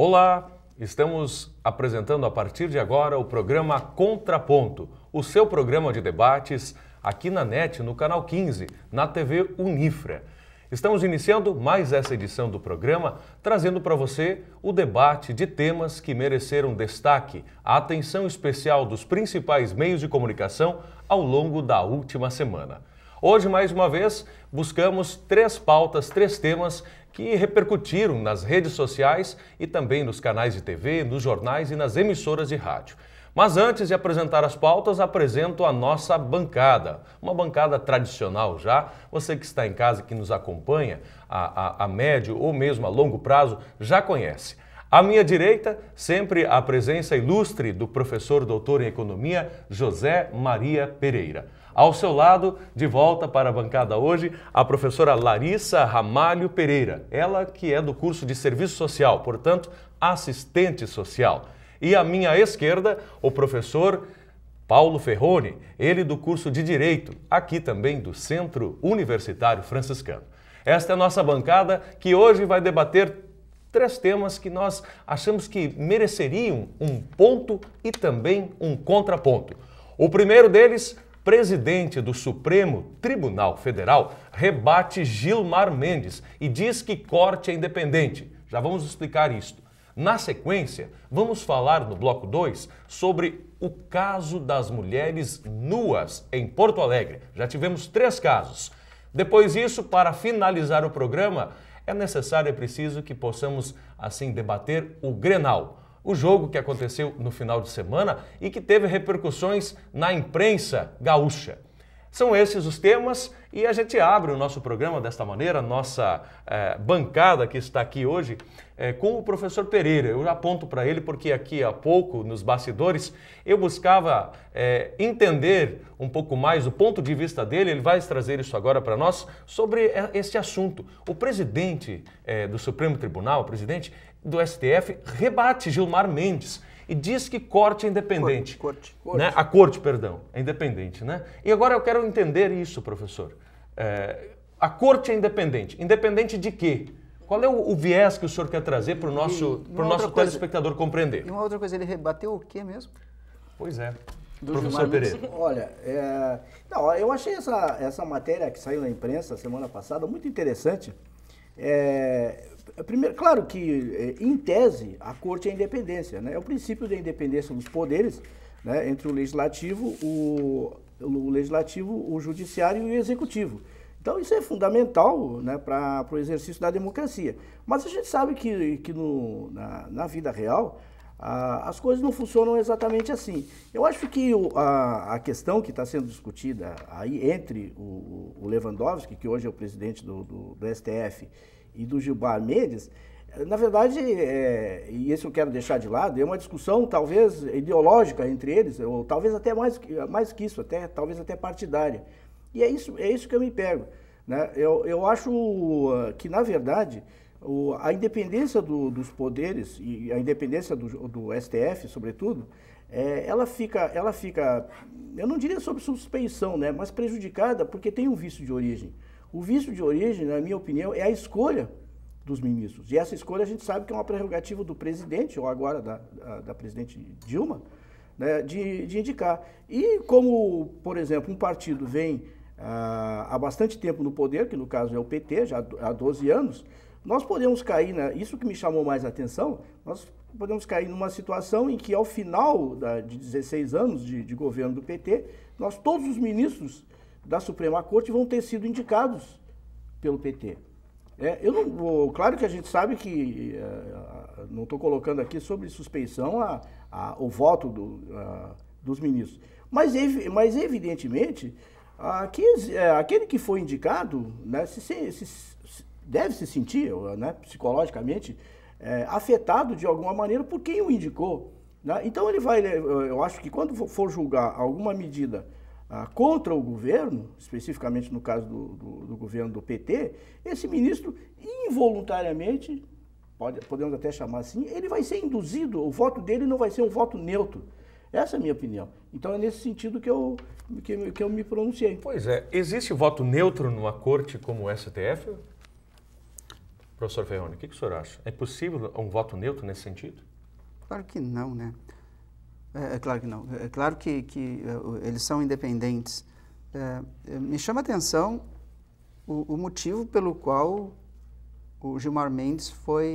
Olá, estamos apresentando a partir de agora o programa Contraponto, o seu programa de debates aqui na NET, no canal 15, na TV Unifra. Estamos iniciando mais essa edição do programa, trazendo para você o debate de temas que mereceram destaque, a atenção especial dos principais meios de comunicação ao longo da última semana. Hoje, mais uma vez, buscamos três pautas, três temas que repercutiram nas redes sociais e também nos canais de TV, nos jornais e nas emissoras de rádio. Mas antes de apresentar as pautas, apresento a nossa bancada. Uma bancada tradicional já. Você que está em casa e que nos acompanha a médio ou mesmo a longo prazo já conhece. À minha direita, sempre a presença ilustre do professor doutor em economia José Maria Pereira. Ao seu lado, de volta para a bancada hoje, a professora Larissa Ramalho Pereira, ela que é do curso de Serviço Social, portanto, assistente social. E à minha esquerda, o professor Paulo Ferroni, ele do curso de Direito, aqui também do Centro Universitário Franciscano. Esta é a nossa bancada que hoje vai debater três temas que nós achamos que mereceriam um ponto e também um contraponto. O primeiro deles, presidente do Supremo Tribunal Federal, rebate Gilmar Mendes e diz que corte é independente. Já vamos explicar isto. Na sequência, vamos falar no bloco 2 sobre o caso das mulheres nuas em Porto Alegre. Já tivemos 3 casos. Depois disso, para finalizar o programa, é necessário, é preciso que possamos, assim, debater o Grenal. O jogo que aconteceu no final de semana e que teve repercussões na imprensa gaúcha. São esses os temas e a gente abre o nosso programa desta maneira, nossa bancada que está aqui hoje, com o professor Pereira. Eu já aponto para ele porque aqui há pouco, nos bastidores, eu buscava entender um pouco mais o ponto de vista dele. Ele vai trazer isso agora para nós sobre esse assunto. O presidente do Supremo Tribunal, o presidente do STF, rebate Gilmar Mendes e diz que corte é independente. Corte. Né? A corte, perdão, é independente, né? E agora eu quero entender isso, professor. A corte é independente. Independente de quê? Qual é o viés que o senhor quer trazer para o nosso telespectador compreender? E uma outra coisa, ele rebateu o quê mesmo? Pois é. Do Professor Pereira. Olha, eu achei essa matéria que saiu na imprensa semana passada muito interessante. Primeiro, claro que, em tese, a corte é a independência, né? É o princípio da independência dos poderes, né? Entre o legislativo, o judiciário e o executivo. Então, isso é fundamental, né, para o exercício da democracia. Mas a gente sabe que na vida real, as coisas não funcionam exatamente assim. Eu acho que a questão que está sendo discutida aí entre o Lewandowski, que hoje é o presidente do STF, e do Gilmar Mendes, na verdade, e isso eu quero deixar de lado, é uma discussão talvez ideológica entre eles, ou talvez até mais que isso, talvez até partidária. E é isso que eu me pego, né? Eu acho que, na verdade, a independência dos poderes e a independência do STF, sobretudo, ela fica, eu não diria sob suspeição, né, mas prejudicada porque tem um vício de origem. O vício de origem, na minha opinião, é a escolha dos ministros. E essa escolha a gente sabe que é uma prerrogativa do presidente, ou agora da presidente Dilma, né, de indicar. E como, por exemplo, um partido vem há bastante tempo no poder, que no caso é o PT, já há 12 anos, nós podemos cair, isso que me chamou mais a atenção, nós podemos cair numa situação em que, ao final de 16 anos de governo do PT, todos os ministros da Suprema Corte vão ter sido indicados pelo PT. Claro que a gente sabe que, não estou colocando aqui sobre suspeição o voto dos ministros, mas evidentemente, aquele que foi indicado, né, deve se sentir, né, psicologicamente, afetado de alguma maneira por quem o indicou, né? Então eu acho que quando for julgar alguma medida contra o governo, especificamente no caso do governo do PT, esse ministro involuntariamente, podemos até chamar assim, ele vai ser induzido, o voto dele não vai ser um voto neutro. Essa é a minha opinião. Então é nesse sentido que eu me pronunciei. Pois é. Existe voto neutro numa corte como o STF? Professor Ferroni, o que o senhor acha? É possível um voto neutro nesse sentido? Claro que não, né? É claro que não. É claro que eles são independentes. Me chama a atenção o motivo pelo qual o Gilmar Mendes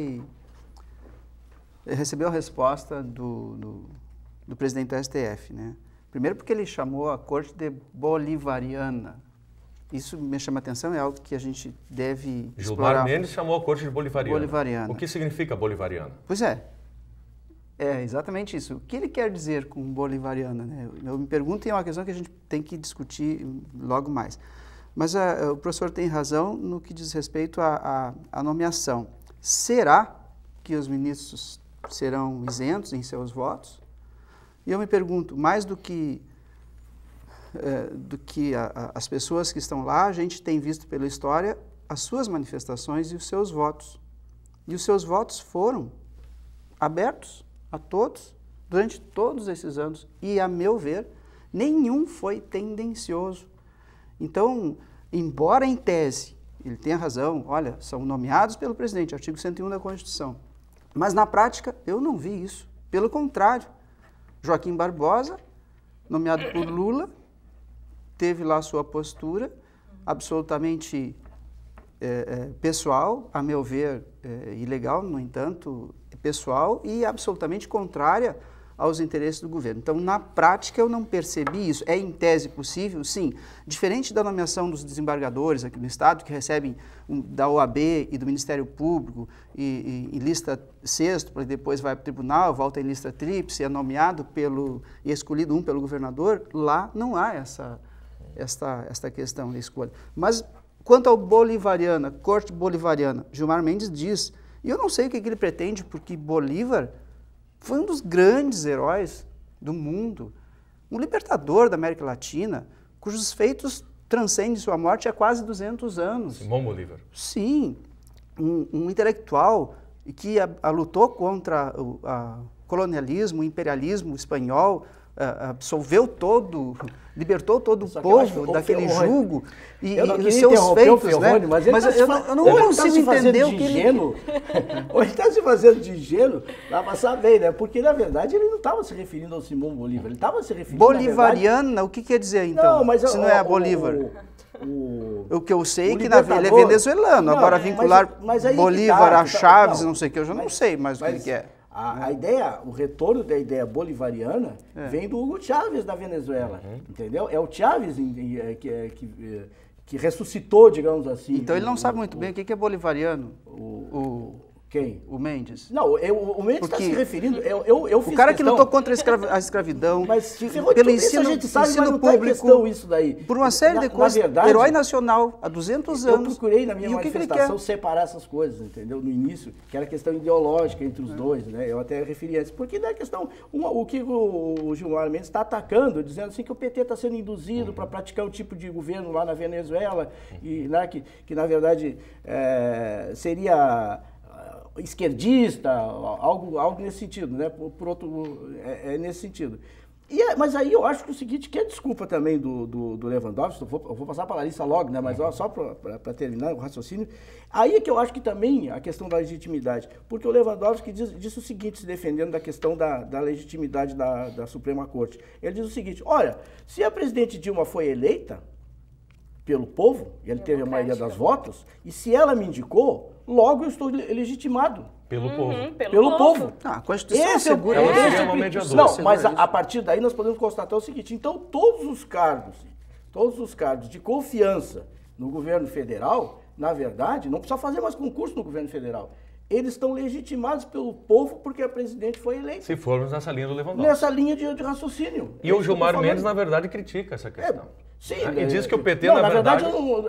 recebeu a resposta do presidente do STF, né? Primeiro porque ele chamou a corte de bolivariana. Isso me chama a atenção, é algo que a gente deve explorar. Gilmar Mendes chamou a corte de bolivariana. O que significa bolivariana? Pois é. É exatamente isso. O que ele quer dizer com bolivariana, né? Eu me pergunto e é uma questão que a gente tem que discutir logo mais. Mas o professor tem razão no que diz respeito à nomeação. Será que os ministros serão isentos em seus votos? E eu me pergunto, mais do que as pessoas que estão lá, a gente tem visto pela história as suas manifestações e os seus votos. E os seus votos foram abertos a todos durante todos esses anos. E, a meu ver, nenhum foi tendencioso. Então, embora em tese ele tenha razão, olha, são nomeados pelo presidente, artigo 101 da Constituição. Mas, na prática, eu não vi isso. Pelo contrário, Joaquim Barbosa, nomeado por Lula, teve lá sua postura absolutamente pessoal, a meu ver, ilegal, no entanto, pessoal e absolutamente contrária aos interesses do governo. Então, na prática, eu não percebi isso. É em tese possível? Sim. Diferente da nomeação dos desembargadores aqui no Estado, que recebem da OAB e do Ministério Público em lista sexto, depois vai para o tribunal, volta em lista tríplice, é nomeado e escolhido um pelo governador, lá não há esta questão da escolha. Mas, quanto ao bolivariana, corte bolivariana, Gilmar Mendes diz, e eu não sei o que ele pretende, porque Bolívar foi um dos grandes heróis do mundo, um libertador da América Latina, cujos feitos transcendem sua morte há quase 200 anos. Simão Bolívar. Sim, um intelectual que lutou contra o colonialismo, o imperialismo espanhol, libertou todo o povo daquele jugo e os seus feitos, né? Mas eu não consigo entender o que ele... Ou ele está se fazendo de ingênuo para passar bem, né? Porque, na verdade, ele não estava se referindo ao Simão Bolívar, ele estava se referindo... Bolivariana, o que quer dizer, então? Não, mas se não é a Bolívar. O que eu sei é que ele é venezuelano, agora vincular Bolívar a Chaves, não sei o que, eu já não sei mais o que ele quer. A ideia, o retorno da ideia bolivariana vem do Hugo Chávez da Venezuela, entendeu? É o Chávez que ressuscitou, digamos assim. Então ele não sabe muito bem o que é bolivariano. Quem? O Mendes. Não, o Mendes está se referindo... Eu fiz o cara que lutou contra a escravidão, mas, pelo ensino público, isso daí. Por uma série de coisas, verdade, herói nacional, há 200 anos. Eu procurei na minha manifestação separar essas coisas, entendeu? No início, que era questão ideológica entre os dois, né? Eu até referi antes. Porque não é questão... o que o Gilmar Mendes está atacando, dizendo assim que o PT está sendo induzido para praticar um tipo de governo lá na Venezuela, e né, que na verdade seria... esquerdista, algo nesse sentido, né? Por outro, nesse sentido. Mas aí eu acho que o seguinte, que é desculpa também do Lewandowski, eu vou passar para a Larissa logo, né? Mas só para terminar o raciocínio, aí é que eu acho que também a questão da legitimidade, porque o Lewandowski disse o seguinte, se defendendo da questão da legitimidade da Suprema Corte. Ele diz o seguinte, olha, se a presidente Dilma foi eleita pelo povo, e ele teve a maioria dos votos, e se ela me indicou, logo eu estou legitimado. Pelo povo. Pelo povo. A Constituição segura. Ela seria uma mediadora. Não, mas a partir daí nós podemos constatar o seguinte, então todos os cargos de confiança no governo federal, na verdade, não precisa fazer mais concurso no governo federal. Eles estão legitimados pelo povo porque a presidente foi eleita. Se formos nessa linha do Lewandowski. Nessa linha de raciocínio. E o Gilmar Mendes, na verdade, critica essa questão. Sim, e diz que o PT, não, na verdade...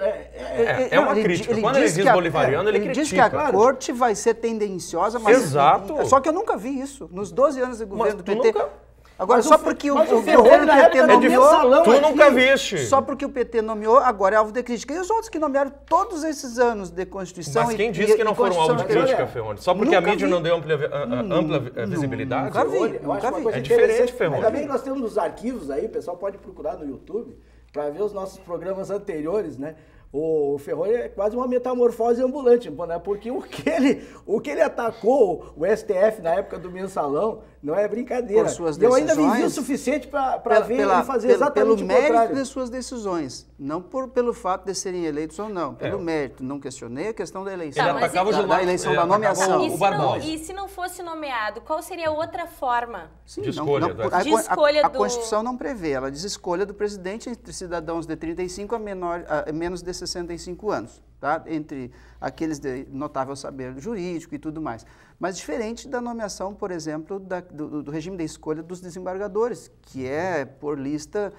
é uma crítica. Quando ele diz bolivariano, ele critica. Diz que a corte vai ser tendenciosa, mas... Exato. Só que eu nunca vi isso. Nos 12 anos de governo do PT... Nunca... Agora, só porque o governo do PT nomeou... Tu nunca viste. Só porque o PT nomeou, agora é alvo de crítica. E os outros que nomearam todos esses anos de Constituição... Mas quem disse que não foram alvo de crítica, Ferroni? Só porque a mídia não deu ampla visibilidade? Nunca vi. É diferente, Ferroni. Ainda bem que nós temos os arquivos aí, o pessoal pode procurar no YouTube para ver os nossos programas anteriores, né? o Ferroni é quase uma metamorfose ambulante, né? Porque o que ele atacou o STF na época do mensalão não é brincadeira. Por suas eu ainda decisões, vivi o suficiente para ver ele fazer exatamente pelo o mérito contrário. de suas decisões, não pelo fato de serem eleitos ou não. Pelo mérito. Não questionei a questão da eleição. Ele atacava da eleição, da nomeação. o Barbosa. E se não fosse nomeado, qual seria outra forma? Sim, de escolha do STF. De escolha a do- Constituição não prevê, ela diz escolha do presidente entre cidadãos de 35 a menos de 65 anos, tá? Entre aqueles de notável saber jurídico e tudo mais. Mas diferente da nomeação, por exemplo, do regime de escolha dos desembargadores, que é por lista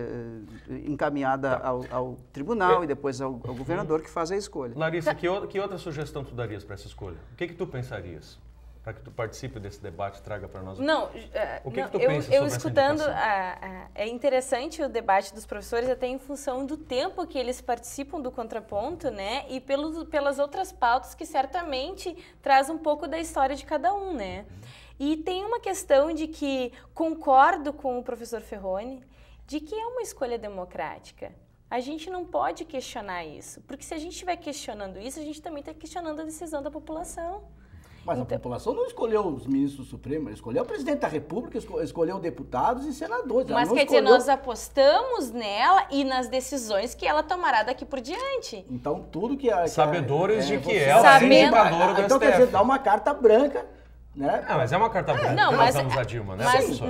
encaminhada ao tribunal e depois ao governador que faz a escolha. Larissa, que outra sugestão tu darias para essa escolha? O que tu pensarias? Para que tu participe desse debate, traga para nós. Não, O que não, tu pensa sobre eu essa escutando, indicação? é interessante o debate dos professores até em função do tempo que eles participam do contraponto, né? E pelas outras pautas que certamente traz um pouco da história de cada um, né? E tem uma questão de que concordo com o professor Ferroni, de que é uma escolha democrática. A gente não pode questionar isso, porque se a gente estiver questionando isso, a gente também está questionando a decisão da população. Mas a população não escolheu os ministros do Supremo, escolheu o presidente da República, escolheu deputados e senadores. Mas quer dizer, nós apostamos nela e nas decisões que ela tomará daqui por diante. Então, tudo que Sabedores de que você ela é Sabendo- indicadora do Então, STF. quer dizer, dá uma carta branca, né? Ah, mas é uma carta branca Não, que mas, nós damos a Dilma, né, mas professor?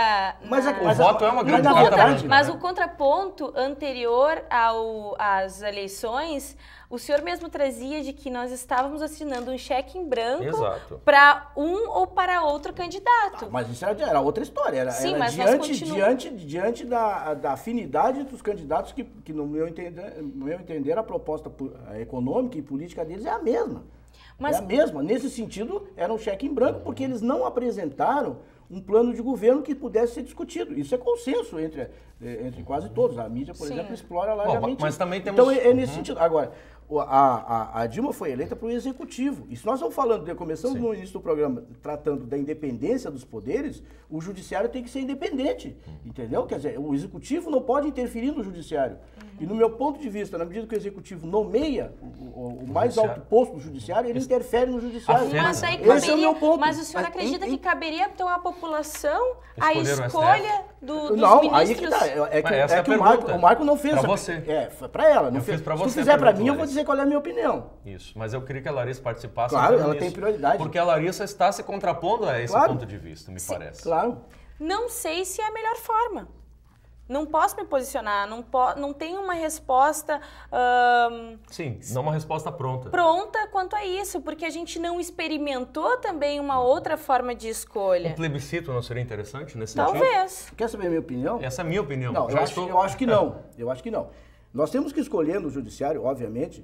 Mas O voto é uma grande carta branca. Mas né? o contraponto anterior às eleições, o senhor mesmo trazia de que nós estávamos assinando um cheque em branco Exato. para um ou para outro candidato. Mas isso era outra história. Sim, era mas nós diante da afinidade dos candidatos que no meu entender, a proposta econômica e política deles é a mesma. Mas- É a mesma. Nesse sentido, era um cheque em branco, porque eles não apresentaram um plano de governo que pudesse ser discutido. Isso é consenso entre quase todos. A mídia, por Sim. exemplo, explora largamente mas isso. também temos- Então, é nesse sentido. Agora, a Dilma foi eleita para o Executivo. E se nós estamos falando, começamos no início do programa, tratando da independência dos poderes, o Judiciário tem que ser independente, entendeu? Quer dizer, o Executivo não pode interferir no Judiciário. E no meu ponto de vista, na medida que o Executivo nomeia o mais alto posto do Judiciário, ele interfere no Judiciário. Afeta, Mas aí Esse é o caberia, meu ponto. mas o senhor Mas acredita em- que caberia então à população a Escolher o escolha dos Não, ministros? aí que tá. Mas essa é a pergunta. O Marco não fez. Pra você. Foi pra ela. Não Eu fez. fiz pra Se você tu a fizer pra pergunta, mim, eu vou Larissa. dizer qual é a minha opinião. Isso, mas eu queria que a Larissa participasse. Claro, entrando ela nisso, tem prioridade. Porque a Larissa está se contrapondo a esse Claro. ponto de vista, me parece. Claro. Não sei se é a melhor forma. Não posso me posicionar, não tenho uma resposta Sim, não uma resposta pronta. pronta quanto a isso, porque a gente não experimentou também uma outra forma de Um escolha. plebiscito não seria interessante nesse sentido? Talvez. Quer saber a minha opinião? Essa é a minha opinião. Não, Já eu estou- acho que não. Eu acho que não. Nós temos que escolher no Judiciário, obviamente,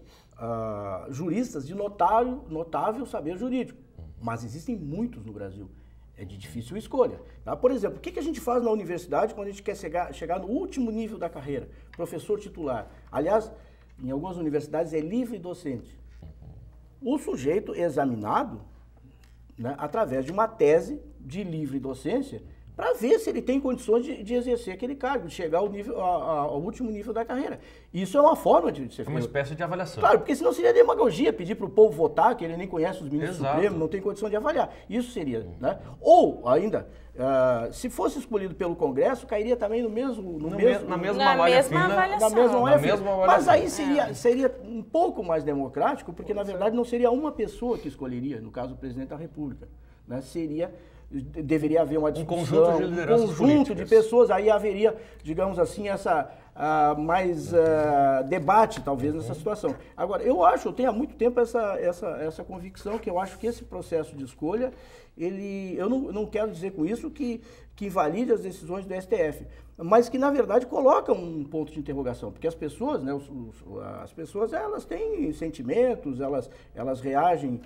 juristas de notável saber jurídico. Mas existem muitos no Brasil. É de difícil escolha. Tá? Por exemplo, o que a gente faz na universidade quando a gente quer chegar no último nível da carreira? Professor titular. Aliás, em algumas universidades é livre docente. O sujeito é examinado, né, através de uma tese de livre docência para ver se ele tem condições de exercer aquele cargo, de chegar ao último nível da carreira. Isso é uma forma de ser É uma feito. espécie de avaliação. Claro, porque senão seria demagogia pedir para o povo votar, que ele nem conhece os ministros do Exato. Supremo, não tem condição de avaliar. Isso seria, né? Ou, ainda, se fosse escolhido pelo Congresso, cairia também Na mesma Na malha mesma fina. avaliação. na mesma Na malha mesma fina. avaliação. Mas aí seria um pouco mais democrático, porque na verdade não seria uma pessoa que escolheria, no caso o presidente da República, né? Deveria haver uma discussão, conjunto de lideranças um conjunto de políticas. pessoas, aí haveria, digamos assim, mais debate, talvez, nessa situação. Agora, eu tenho há muito tempo essa convicção, que eu acho que esse processo de escolha, eu não quero dizer com isso que invalide as decisões do STF, mas que, na verdade, coloca um ponto de interrogação, porque as pessoas, né, as pessoas, elas têm sentimentos, elas reagem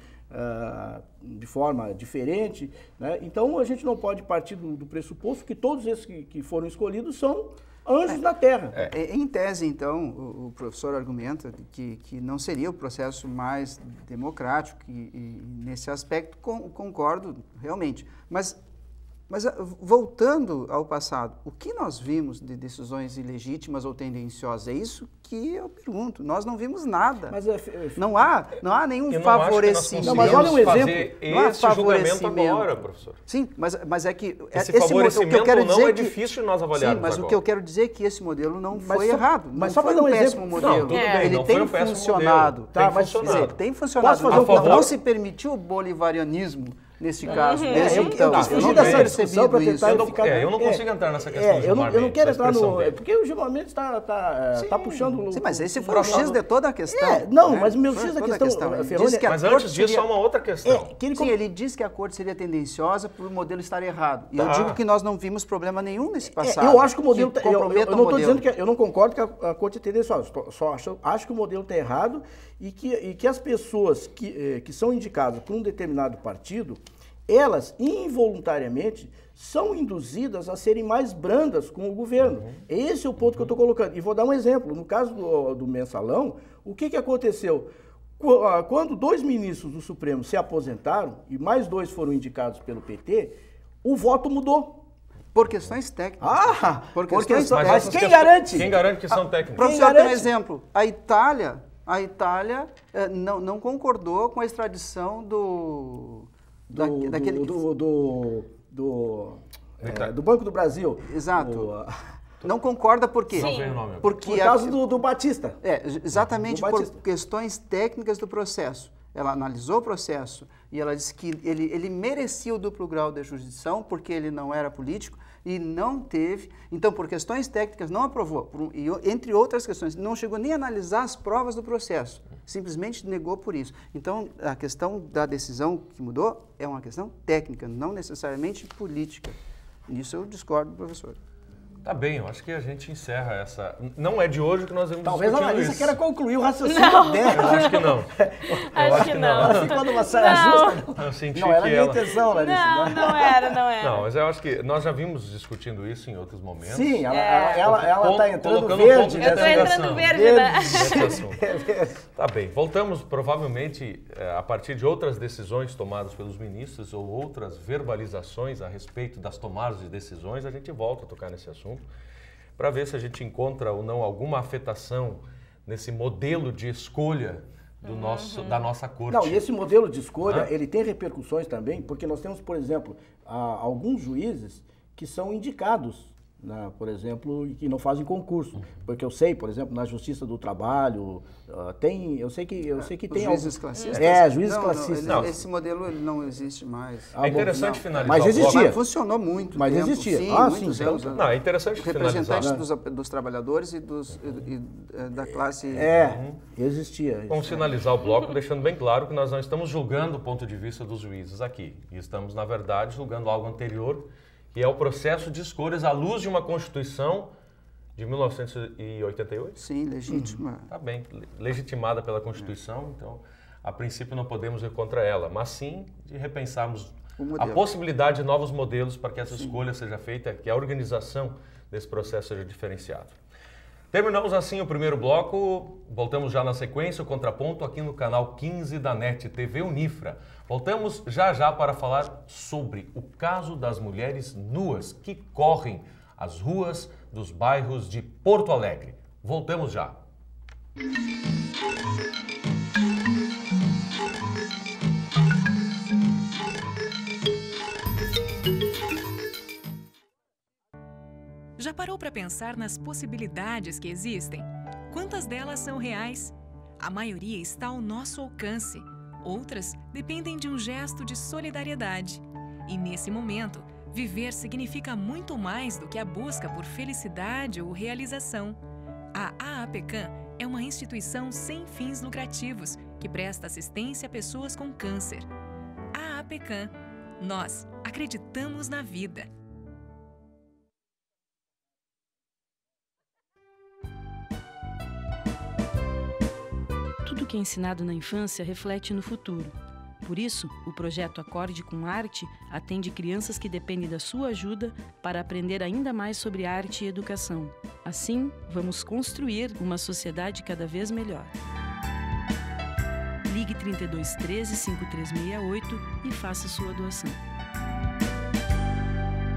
de forma diferente, né? Então a gente não pode partir do pressuposto que todos esses que foram escolhidos são anjos na Terra. Em tese, então, o professor argumenta que não seria o processo mais democrático e nesse aspecto concordo realmente. Mas Mas, voltando ao passado, o que nós vimos de decisões ilegítimas ou tendenciosas? É isso que eu pergunto. Nós não vimos nada. Mas não há nenhum eu não favorecimento. Não, mas olha um exemplo. Esse julgamento agora, professor. Sim, mas é que... Esse favorecimento o que eu quero não dizer é difícil nós avaliarmos Sim, mas agora. o que eu quero dizer é que esse modelo não foi errado. Mas não só para foi dar um péssimo exemplo. modelo. Não, tudo bem, ele não foi tem um péssimo funcionado. modelo. Tá, Tem mas funcionado. dizer, tem funcionado. Posso fazer Não se permitiu o bolivarianismo nesse caso. Eu quis fugir tudo dessa bem. discussão para tentar ficar... Eu não consigo entrar nessa questão eu não quero entrar no... dele. Porque o julgamento está puxando... Sim, mas esse foi o X de toda a questão. Não, mas o meu X da questão... Mas antes disso, há uma outra questão. Sim, ele diz que a corte seria tendenciosa por o modelo estar errado. E eu digo que nós não vimos problema nenhum nesse passado. Eu acho que o modelo... Eu não estou dizendo que eu não concordo que a corte é tendenciosa. Só acho que o modelo está errado e que as pessoas que são indicadas por um determinado partido, elas involuntariamente são induzidas a serem mais brandas com o governo. Esse é o ponto que eu estou colocando. E vou dar um exemplo. No caso do Mensalão, o que aconteceu? Quando 2 ministros do Supremo se aposentaram e mais 2 foram indicados pelo PT, o voto mudou. Por questões técnicas. Por questões técnicas. Mas quem garante? Quem garante que são técnicas? Professor, tem um exemplo. A Itália não concordou com a extradição do Banco do Brasil. Exato. Não concorda por quê? Por causa do Batista. Exatamente por questões técnicas do processo. Ela analisou o processo e ela disse que ele merecia o duplo grau de jurisdição porque ele não era político e não teve. Então, por questões técnicas, não aprovou. E, entre outras questões, não chegou nem a analisar as provas do processo. Simplesmente negou por isso. Então, a questão da decisão que mudou é uma questão técnica, não necessariamente política. Nisso eu discordo do professor. Tá bem, eu acho que a gente encerra essa... Não é de hoje que nós vamos Talvez a Larissa queira concluir o raciocínio dela. Eu acho que não. Acho que não. Ela ficou numa saia justa. Eu senti não era que minha intenção, Larissa. Não era. Não, mas eu acho que nós já vimos discutindo isso em outros momentos. Sim, ela está entrando colocando verde. Um eu estou entrando verde, né? Tá bem, voltamos provavelmente a partir de outras decisões tomadas pelos ministros ou outras verbalizações a respeito das tomadas de decisões, a gente volta a tocar nesse assunto, para ver se a gente encontra ou não alguma afetação nesse modelo de escolha da nossa corte. Não, e esse modelo de escolha, ele tem repercussões também, porque nós temos, por exemplo, alguns juízes que são indicados, né, por exemplo, e que não fazem concurso. Porque eu sei, por exemplo, na Justiça do Trabalho, eu sei que tem juízes classistas? Juízes classistas. Não, esse modelo ele não existe mais. É interessante finalizar. Mas existia. Mas funcionou muito. Mas tempo, existia. Sim, muitos anos. Não, é interessante finalizar. Representantes dos trabalhadores e da classe... Existia. Vamos finalizar o bloco deixando bem claro que nós não estamos julgando o ponto de vista dos juízes aqui. E estamos, na verdade, julgando algo anterior, que é o processo de escolhas à luz de uma Constituição de 1988? Sim, legítima. Tá bem, legitimada pela Constituição, então, a princípio não podemos ir contra ela, mas sim de repensarmos a possibilidade de novos modelos para que essa escolha seja feita, que a organização desse processo seja diferenciada. Terminamos assim o primeiro bloco, voltamos já na sequência, o Contraponto aqui no canal 15 da NET TV Unifra. Voltamos já para falar sobre o caso das mulheres nuas que correm as ruas dos bairros de Porto Alegre. Voltamos já. Já parou para pensar nas possibilidades que existem? Quantas delas são reais? A maioria está ao nosso alcance. Outras dependem de um gesto de solidariedade. E nesse momento, viver significa muito mais do que a busca por felicidade ou realização. A AAPCAM é uma instituição sem fins lucrativos que presta assistência a pessoas com câncer. AAPCAM. Nós acreditamos na vida. Tudo que é ensinado na infância reflete no futuro. Por isso, o projeto Acorde com Arte atende crianças que dependem da sua ajuda para aprender ainda mais sobre arte e educação. Assim, vamos construir uma sociedade cada vez melhor. Ligue 3213 5368 e faça sua doação.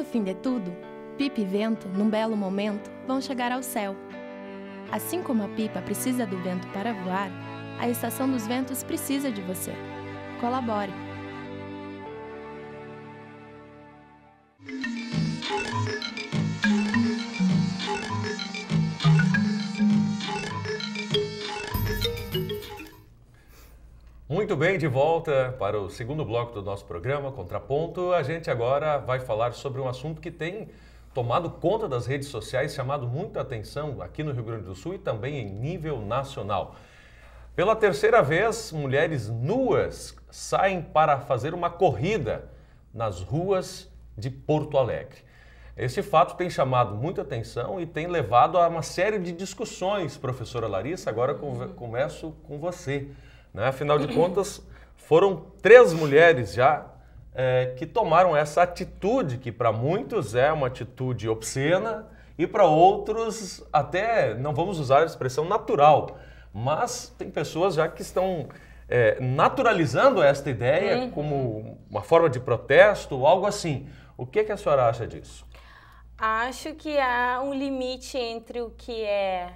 fim de tudo, pipa e vento, num belo momento, vão chegar ao céu. Assim como a pipa precisa do vento para voar, a Estação dos Ventos precisa de você. Colabore! Muito bem, de volta para o segundo bloco do nosso programa, Contraponto. A gente agora vai falar sobre um assunto que tem tomado conta das redes sociais, chamado muita atenção aqui no Rio Grande do Sul e também em nível nacional. Pela terceira vez, mulheres nuas saem para fazer uma corrida nas ruas de Porto Alegre. Esse fato tem chamado muita atenção e tem levado a uma série de discussões. Professora Larissa, agora começo com você. Afinal de contas, foram 3 mulheres já que tomaram essa atitude, que para muitos é uma atitude obscena e para outros até, não vamos usar a expressão natural, mas tem pessoas já que estão naturalizando esta ideia como uma forma de protesto ou algo assim. O que a senhora acha disso? Acho que há um limite entre o que é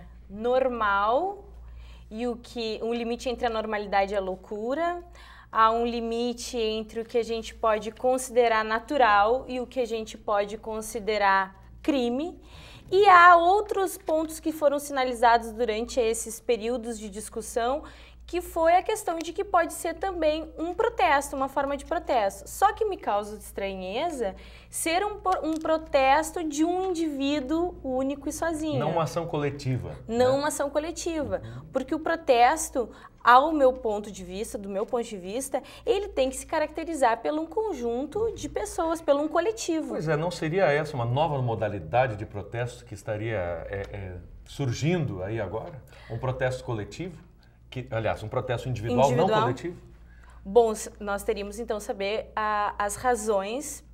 normal e um limite entre a normalidade e a loucura. Há um limite entre o que a gente pode considerar natural e o que a gente pode considerar crime. E há outros pontos que foram sinalizados durante esses períodos de discussão, que foi a questão de que pode ser também um protesto, uma forma de protesto. Só que me causa estranheza ser um protesto de um indivíduo único e sozinho. Não uma ação coletiva. Não uma ação coletiva. Porque o protesto, ao meu ponto de vista, do meu ponto de vista, ele tem que se caracterizar pelo um conjunto de pessoas, pelo um coletivo. Pois é, não seria essa uma nova modalidade de protesto que estaria surgindo aí agora? Um protesto coletivo? Aliás, um protesto individual, não coletivo? Bom, nós teríamos então saber as razões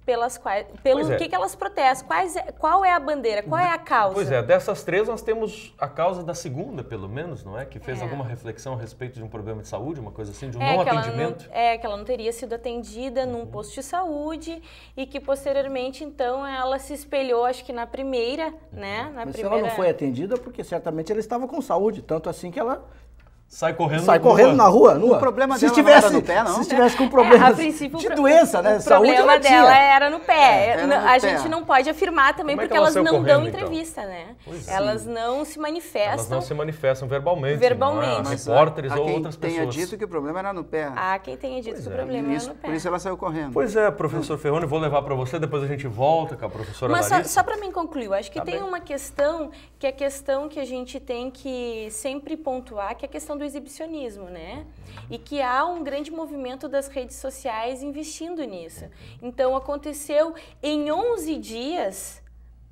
que elas protestam, qual é a bandeira, qual é a causa. Pois é, dessas 3 nós temos a causa da segunda, pelo menos, não é? Que fez alguma reflexão a respeito de um problema de saúde, uma coisa assim, de um não atendimento. Que ela não teria sido atendida num posto de saúde e que posteriormente, então, ela se espelhou, acho que na primeira, né? Mas se ela não foi atendida, porque certamente ela estava com saúde, tanto assim que ela sai correndo na rua, nua. O problema dela não era no pé, não? Se estivesse com problema de doença, né? Saúde, o problema dela era no pé. A gente não pode afirmar também porque elas não dão entrevista, né? Elas não se manifestam. Elas não se manifestam verbalmente. Verbalmente. Repórteres ou outras pessoas. Quem tenha dito que o problema era no pé. Quem tenha dito que o problema era no pé. Por isso ela saiu correndo. Pois é, professor Ferroni, vou levar para você, depois a gente volta com a professora Larissa. Mas só para mim concluir, eu acho que tem uma questão que é a questão que a gente tem que sempre pontuar, que é a questão do exibicionismo. Né? E que há um grande movimento das redes sociais investindo nisso. Então, aconteceu em 11 dias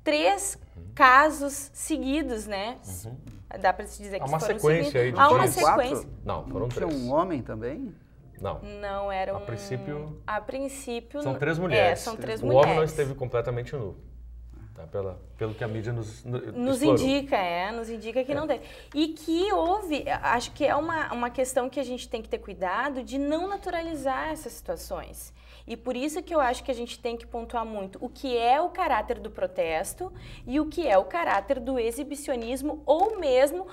3 casos seguidos, né? Dá para se dizer que há uma foram sequência aí de Há uma dias. sequência. Não, foram 3. Tinha um homem também? Não. Não, eram... A princípio... São 3 mulheres. São 3 mulheres. O homem não esteve completamente nu. Pelo que a mídia nos indica que não deve. E que acho que é uma questão que a gente tem que ter cuidado de não naturalizar essas situações. E por isso que eu acho que a gente tem que pontuar muito o que é o caráter do protesto e o que é o caráter do exibicionismo ou mesmo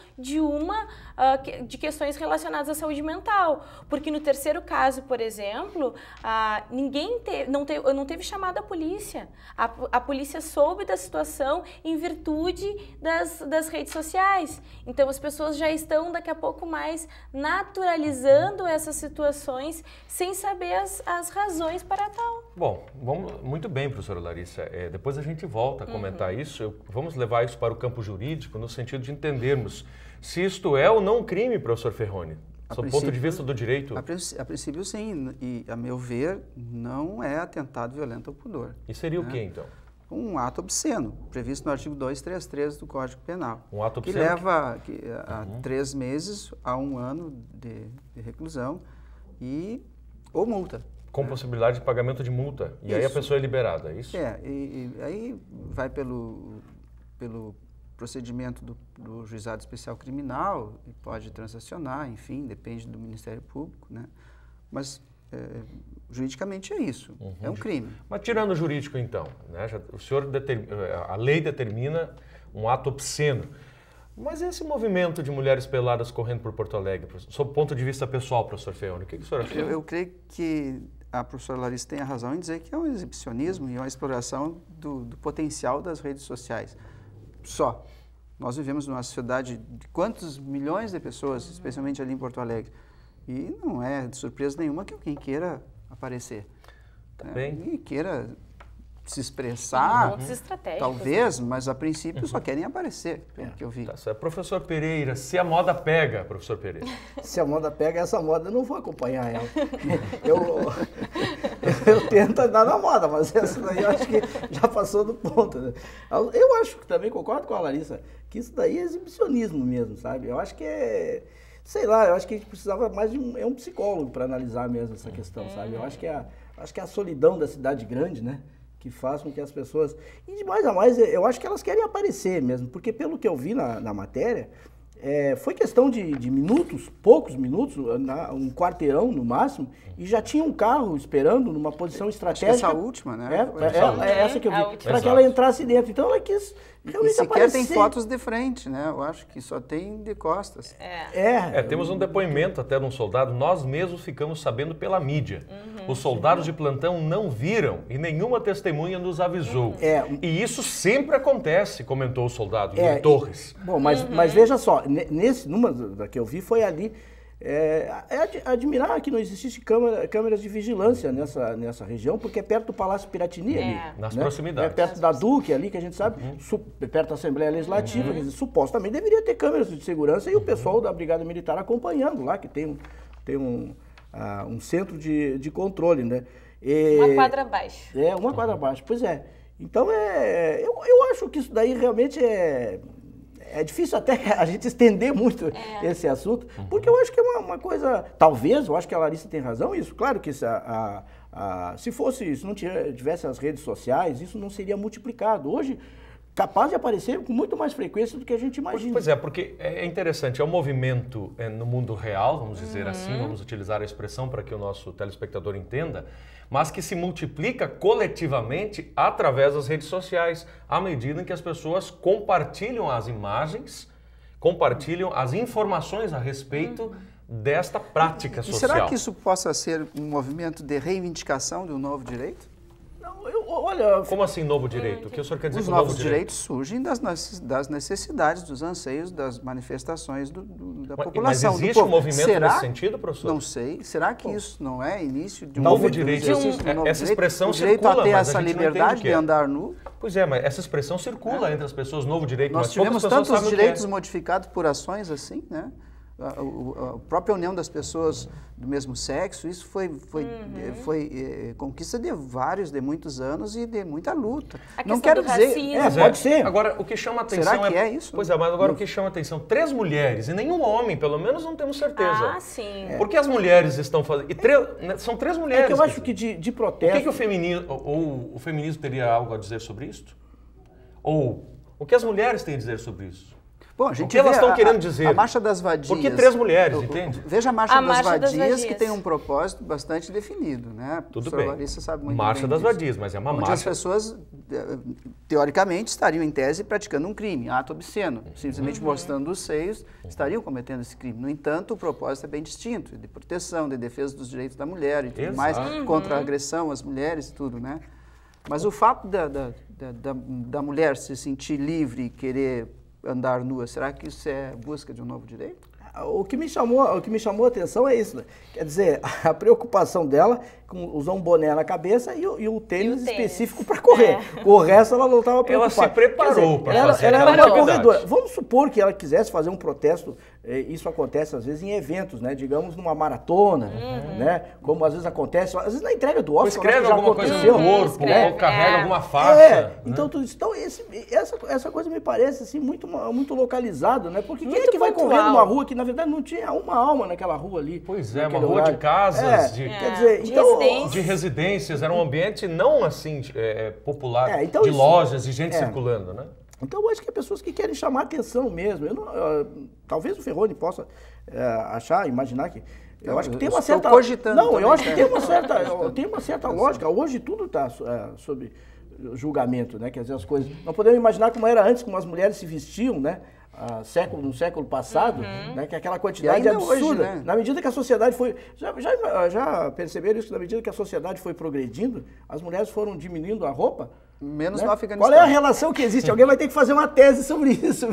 de questões relacionadas à saúde mental. Porque no terceiro caso, por exemplo, não teve chamada à polícia. A polícia soube da situação em virtude das redes sociais. Então as pessoas já estão daqui a pouco mais naturalizando essas situações sem saber as razões para tal. Bom, muito bem, professora Larissa. Depois a gente volta a comentar isso. Vamos levar isso para o campo jurídico no sentido de entendermos se isto é ou não crime, professor Ferroni. Do ponto de vista do direito? A princípio, sim. E, a meu ver, não é atentado violento ao pudor. E seria o quê, então? Um ato obsceno, previsto no artigo 233 do Código Penal. Um ato obsceno? Que leva a 3 meses a 1 ano de reclusão ou multa. Com possibilidade de pagamento de multa. E aí a pessoa é liberada, é isso? E aí vai pelo procedimento do Juizado Especial Criminal, e pode transacionar, enfim, depende do Ministério Público, né? Mas Juridicamente é isso, é um crime. Mas tirando o jurídico, então, né? O senhor a lei determina um ato obsceno. Mas esse movimento de mulheres peladas correndo por Porto Alegre, sob o ponto de vista pessoal, professor Feoni, o que o senhor acha? Eu creio que a professora Larissa tem a razão em dizer que é um exibicionismo e uma exploração do potencial das redes sociais. Só. Nós vivemos numa sociedade de quantos milhões de pessoas, especialmente ali em Porto Alegre, e não é de surpresa nenhuma que alguém queira aparecer. E queira se expressar, Pontos estratégicos, talvez, mas a princípio só querem aparecer, pelo que eu vi. Tá certo. Professor Pereira, se a moda pega, professor Pereira. Se a moda pega, essa moda eu não vou acompanhar ela. Eu tento andar na moda, mas essa daí eu acho que já passou do ponto. Né? Eu acho que também, concordo com a Larissa, que isso daí é exibicionismo mesmo, sabe? Eu acho que sei lá, eu acho que a gente precisava mais de um psicólogo para analisar mesmo essa questão, sabe? Eu acho que é a solidão da cidade grande, né? Que faz com que as pessoas... E de mais a mais, eu acho que elas querem aparecer mesmo, porque pelo que eu vi na matéria, foi questão de minutos, poucos minutos, um quarteirão no máximo, e já tinha um carro esperando numa posição estratégica. Acho que essa última, né? Essa que eu vi, para que ela entrasse dentro. Então ela quis realmente e sequer aparecer. Tem fotos de frente, né? Eu acho que só tem de costas. Temos um depoimento até de um soldado, nós mesmos ficamos sabendo pela mídia. Os soldados de plantão não viram e nenhuma testemunha nos avisou. E isso sempre acontece, comentou o soldado Torres. Bom, mas veja só, numa da que eu vi foi ali, admirar que não existisse câmeras de vigilância nessa região, porque é perto do Palácio Piratini ali. Nas proximidades. É perto da Duque ali, que a gente sabe, perto da Assembleia Legislativa, quer dizer, supostamente deveria ter câmeras de segurança e o pessoal da Brigada Militar acompanhando lá, que tem um centro de controle, né? Uma quadra abaixo. Uma quadra abaixo, pois é. Então, eu acho que isso daí realmente é difícil até a gente estender muito esse assunto, porque eu acho que é uma coisa... Talvez, eu acho que a Larissa tem razão isso. Claro que se não tivesse as redes sociais, isso não seria multiplicado. Hoje, capaz de aparecer com muito mais frequência do que a gente imagina. Pois é, porque é interessante, é um movimento no mundo real, vamos dizer assim, vamos utilizar a expressão para que o nosso telespectador entenda, mas que se multiplica coletivamente através das redes sociais, à medida em que as pessoas compartilham as imagens, compartilham as informações a respeito desta prática social. E será que isso possa ser um movimento de reivindicação de um novo direito? Olha, como assim novo direito? O que o senhor quer dizer com novo direito? Os novos direitos surgem das necessidades, dos anseios, das manifestações da população. Mas existe um movimento nesse sentido, professor? Não sei. Será que isso não é início de um novo direito? Essa expressão circula, direito a ter mas essa liberdade de andar nu? Pois é, mas essa expressão circula entre as pessoas, novo direito. Nós mas tivemos tantos direitos modificados por ações assim, né? A própria união das pessoas do mesmo sexo, isso foi conquista de muitos anos e de muita luta. Não quero dizer... pode ser. Agora, o que chama a atenção Será que é isso? Pois é, mas agora o que chama a atenção, 3 mulheres e nenhum homem, pelo menos não temos certeza. Ah, sim. Por que as mulheres estão fazendo... São 3 mulheres. É que eu acho que de protesto... O que o feminismo teria algo a dizer sobre isso? Ou o que as mulheres têm a dizer sobre isso? Bom, a gente o que elas estão querendo dizer? A Marcha das Vadias. Por que 3 mulheres, entende? Veja a Marcha das Vadias, que tem um propósito bastante definido, né? Tudo bem. Larissa sabe muito Marcha bem das disso. Vadias, mas é uma marcha. Onde as pessoas, teoricamente, estariam em tese praticando um crime, ato obsceno. Simplesmente mostrando os seios, estariam cometendo esse crime. No entanto, o propósito é bem distinto, de proteção, de defesa dos direitos da mulher e tudo mais, contra a agressão às mulheres e tudo, né? Mas o fato da mulher se sentir livre e querer andar nua, será que isso é busca de um novo direito? O que me chamou a atenção é isso, né? Quer dizer, a preocupação dela com usar um boné na cabeça e o tênis específico para correr. O resto ela não estava preocupada. Ela se preparou para fazer. Ela era uma corredora. Vamos supor que ela quisesse fazer um protesto, isso acontece às vezes em eventos, né? Digamos numa maratona, né? Como às vezes acontece, às vezes na entrega do Oscar. Escreve alguma coisa no corpo, ou carrega alguma faixa. Então tudo isso. Então essa coisa me parece assim muito localizado, né? Porque quem é que vai correr numa rua que na verdade não tinha uma alma naquela rua ali? Pois é, uma rua de casas, quer dizer, então, de residências, era um ambiente não assim popular, então de lojas, de gente circulando, né? Então eu acho que é pessoas que querem chamar atenção mesmo. Talvez o Ferroni possa imaginar que Eu acho que tem Eu uma estou certa... cogitando Não, eu também, acho que né? tem uma certa lógica. Hoje tudo está sob julgamento, né? Quer dizer, as coisas... Não podemos imaginar como era antes, como as mulheres se vestiam, né? No século passado, né? Que aquela quantidade ainda absurda. hoje, né? Na medida que a sociedade foi... Já perceberam isso? Na medida que a sociedade foi progredindo, as mulheres foram diminuindo a roupa? Menos Né? no Afeganistão. Qual é a relação que existe? Alguém vai ter que fazer uma tese sobre isso.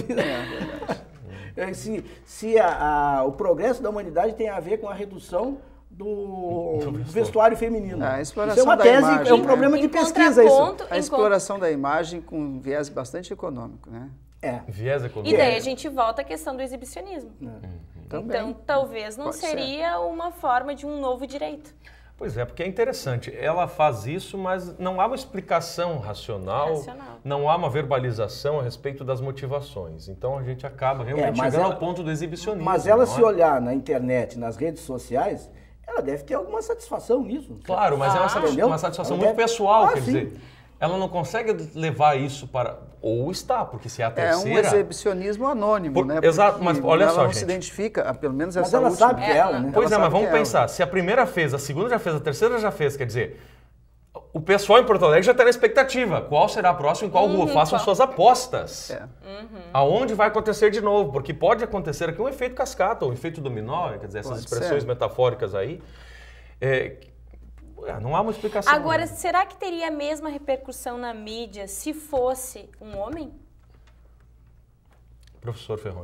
Se o progresso da humanidade tem a ver com a redução do vestuário feminino. A exploração Isso é uma da tese, imagem, é um problema né? de Em pesquisa isso. contraponto, A exploração da imagem com um viés bastante econômico, né? Viés econômico. E daí a gente volta à questão do exibicionismo. Também. Então, talvez não Pode ser. seria uma forma de um novo direito. Pois é, porque é interessante. Ela faz isso, mas não há uma explicação racional, não há uma verbalização a respeito das motivações. Então a gente acaba realmente chegando ao ponto do exibicionismo. Mas ela, não se é? olhar na internet, nas redes sociais, ela deve ter alguma satisfação nisso. Claro, mas é uma satisfação muito pessoal, quer sim. dizer, ela não consegue levar isso para... Ou está, porque se é a É terceira... um exibicionismo anônimo, né? Exato, Porque mas olha ela só, não gente. se identifica, pelo menos Mas essa ela última. sabe que é ela, né? Pois Ela é, mas sabe vamos que é pensar, ela. se a primeira fez, a segunda já fez, a terceira já fez, quer dizer, o pessoal em Porto Alegre já está na expectativa. Qual será a próxima, em qual rua? Façam suas apostas. Aonde vai acontecer de novo? Porque pode acontecer aqui um efeito cascata, um efeito dominó, quer dizer, essas Pode expressões ser. metafóricas aí. Não há uma explicação. Agora, será que teria a mesma repercussão na mídia se fosse um homem? Professor Ferroni.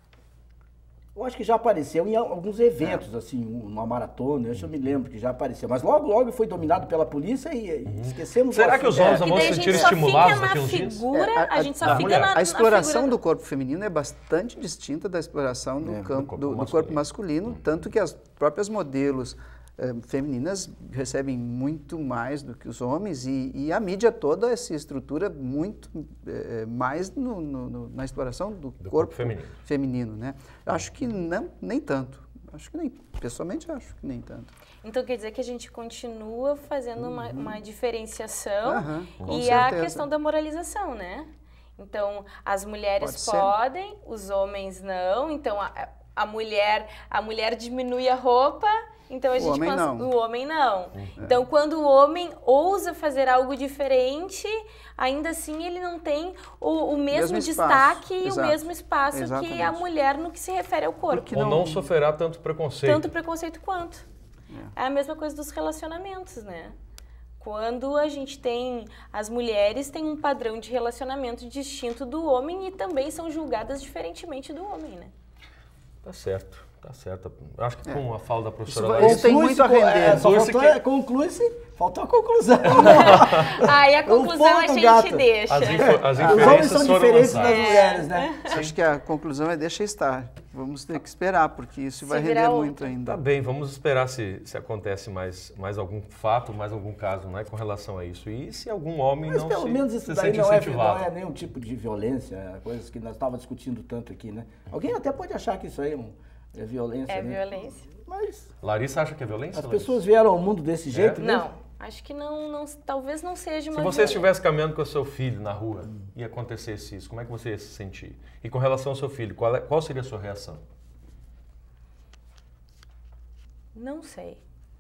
Eu acho que já apareceu em alguns eventos, assim, uma maratona, eu me lembro que já apareceu. Mas logo foi dominado pela polícia e esquecemos... Será que os homens não E vão daí se a sentir gente só estimulados fica daqui na uns dias? figura, a gente só fica na A exploração figura do corpo feminino é bastante distinta da exploração do corpo masculino, tanto que as próprias modelos femininas recebem muito mais do que os homens e a mídia toda se estrutura muito mais na exploração do corpo feminino, né? Eu acho que nem tanto. Pessoalmente acho que nem tanto. Então quer dizer que a gente continua fazendo uma diferenciação e certeza. a questão da moralização, né? Então as mulheres podem, os homens não. Então a mulher diminui a roupa. Então a gente o homem não. Então quando o homem ousa fazer algo diferente, ainda assim ele não tem o mesmo destaque e o mesmo espaço que a mulher no que se refere ao corpo. Ou não sofrerá tanto preconceito. Tanto preconceito quanto. É a mesma coisa dos relacionamentos, né? Quando a gente tem... As mulheres têm um padrão de relacionamento distinto do homem e também são julgadas diferentemente do homem, né? Tá certo. Tá certo. Acho que com a fala da professora Larissa... Isso tem muito a render. Conclui-se, faltou a conclusão. Aí a conclusão a gente deixa. As Os homens são foram diferentes das lançadas. mulheres, né? Acho que a conclusão é deixa estar. Vamos ter que esperar, porque isso vai render muito ainda. Tá bem, vamos esperar se acontece mais algum fato, mais algum caso, né, com relação a isso. E se algum homem Mas não pelo menos isso se daí sente não incentivado. é nenhum tipo de violência, coisas que nós estávamos discutindo tanto aqui, né? Alguém até pode achar que isso aí é violência, É né? violência. Mas Larissa acha que é violência? as pessoas vieram ao mundo desse jeito, né? Não, acho que não, talvez não seja uma Se você violência. estivesse caminhando com o seu filho na rua e acontecesse isso, como é que você ia se sentir? E com relação ao seu filho, qual seria a sua reação? Não sei.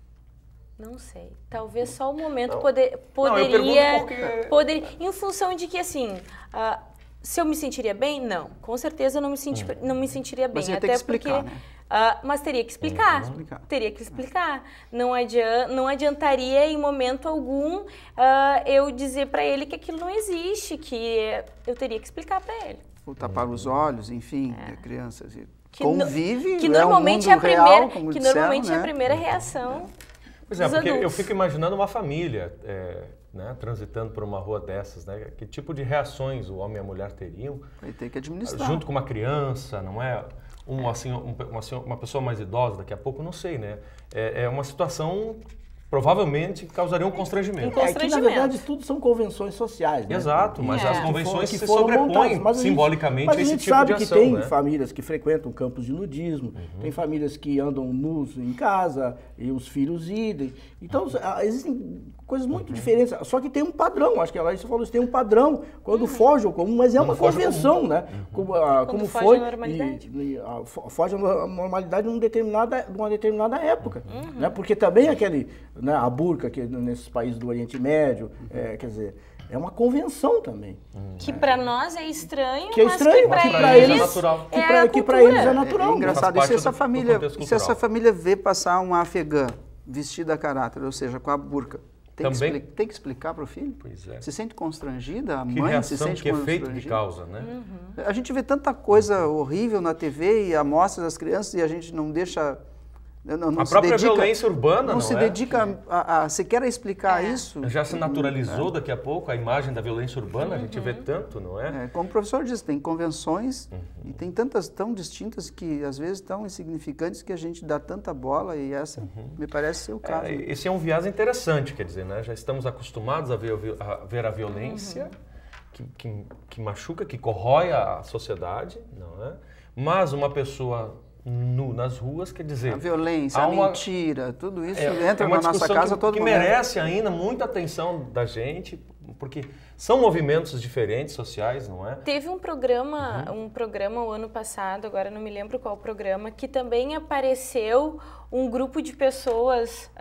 Talvez só o momento eu poderia... pergunto porque... Em função de que, assim... se eu me sentiria bem? Não. Com certeza eu não me sentiria bem. Mas ia ter até que explicar, porque, né? mas teria que explicar. Teria que explicar. Não adiantaria em momento algum eu dizer para ele que aquilo não existe, que eu teria que explicar para ele. Ou tapar os olhos, enfim, a criança convive, que normalmente é um mundo real, como que disseram, normalmente né? é a primeira reação. Pois é, dos porque adultos. eu fico imaginando uma família né, transitando por uma rua dessas, né? Que tipo de reações o homem e a mulher teriam? Vai ter que administrar. Junto com uma criança, não é? Uma pessoa mais idosa daqui a pouco, não sei, né? É uma situação provavelmente causaria um constrangimento. Que na verdade tudo são convenções sociais, né? Exato, mas as convenções se foram sobrepõem montadas, simbolicamente a esse tipo de sabe ação. Que tem né? famílias que frequentam campos de nudismo, tem famílias que andam nus em casa e os filhos idem. Então existem coisas muito diferentes, só que tem um padrão, acho que a Larissa falou isso, tem um padrão quando foge ao comum, mas é uma convenção, né? Como foi, foge à normalidade. Foge à normalidade numa determinada época, né? Porque também aquele, né, a burca que nesses países do Oriente Médio, quer dizer, é uma convenção também. Que para nós é estranho, mas que para eles é natural. Que para eles é natural. É engraçado, e se essa família vê passar uma afegã vestida a caráter, ou seja, com a burca, tem que explicar para o filho? Pois é. Se sente constrangida, a Que mãe reação, se sente que constrangida. efeito que causa, né? A gente vê tanta coisa horrível na TV e amostra das crianças e a gente não deixa... Não a própria violência urbana, não se dedica sequer a explicar isso. Já se naturalizou daqui a pouco a imagem da violência urbana, a gente vê tanto, não é? Como o professor disse, tem convenções e tem tantas tão distintas que às vezes tão insignificantes que a gente dá tanta bola e essa me parece ser o caso. Esse é um viés interessante, quer dizer, né? Já estamos acostumados a ver a violência que machuca, que corrói a sociedade, não é? Mas uma pessoa nu nas ruas, quer dizer... A violência, a mentira, tudo isso entra na nossa casa todo que momento. merece ainda muita atenção da gente, porque são movimentos diferentes, sociais, não é? Teve um programa o ano passado, agora não me lembro qual programa, que também apareceu um grupo de pessoas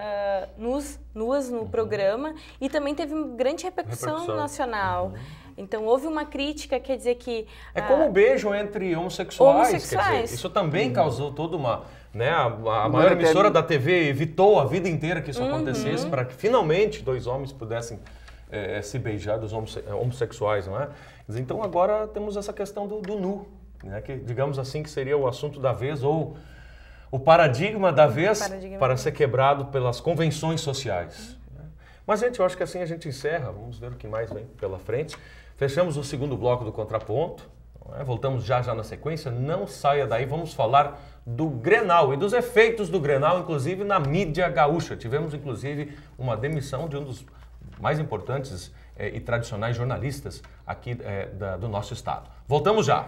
nuas no programa e também teve uma grande repercussão nacional. Então, houve uma crítica, quer dizer que... É como o beijo entre homossexuais. Quer dizer, isso também causou toda uma... Né, a maior emissora da TV evitou a vida inteira que isso acontecesse para que finalmente dois homens pudessem se beijar, dos homossexuais, não é? Então, agora temos essa questão do nu, né, que digamos assim que seria o assunto da vez ou o paradigma da vez para ser quebrado pelas convenções sociais. Mas, gente, eu acho que assim a gente encerra. Vamos ver o que mais vem pela frente. Fechamos o segundo bloco do Contraponto. Voltamos já na sequência. Não saia daí. Vamos falar do Grenal e dos efeitos do Grenal, inclusive na mídia gaúcha. Tivemos, inclusive, uma demissão de um dos mais importantes e tradicionais jornalistas aqui do nosso estado. Voltamos já.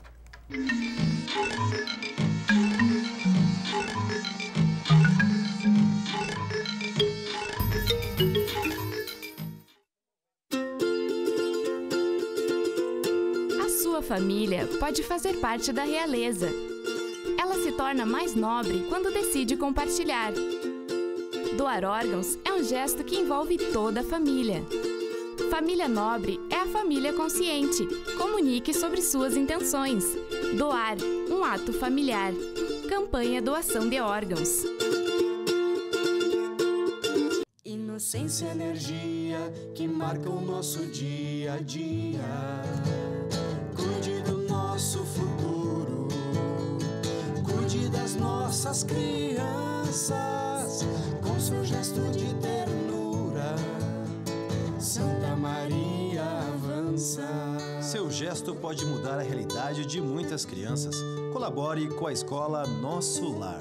Sua família pode fazer parte da realeza. Ela se torna mais nobre quando decide compartilhar. Doar órgãos é um gesto que envolve toda a família. Família nobre é a família consciente. Comunique sobre suas intenções. Doar, um ato familiar. Campanha Doação de Órgãos. Inocência, energia que marca o nosso dia a dia. Cuide do nosso futuro, cuide das nossas crianças, com seu gesto de ternura, Santa Maria avança. Seu gesto pode mudar a realidade de muitas crianças. Colabore com a escola Nosso Lar.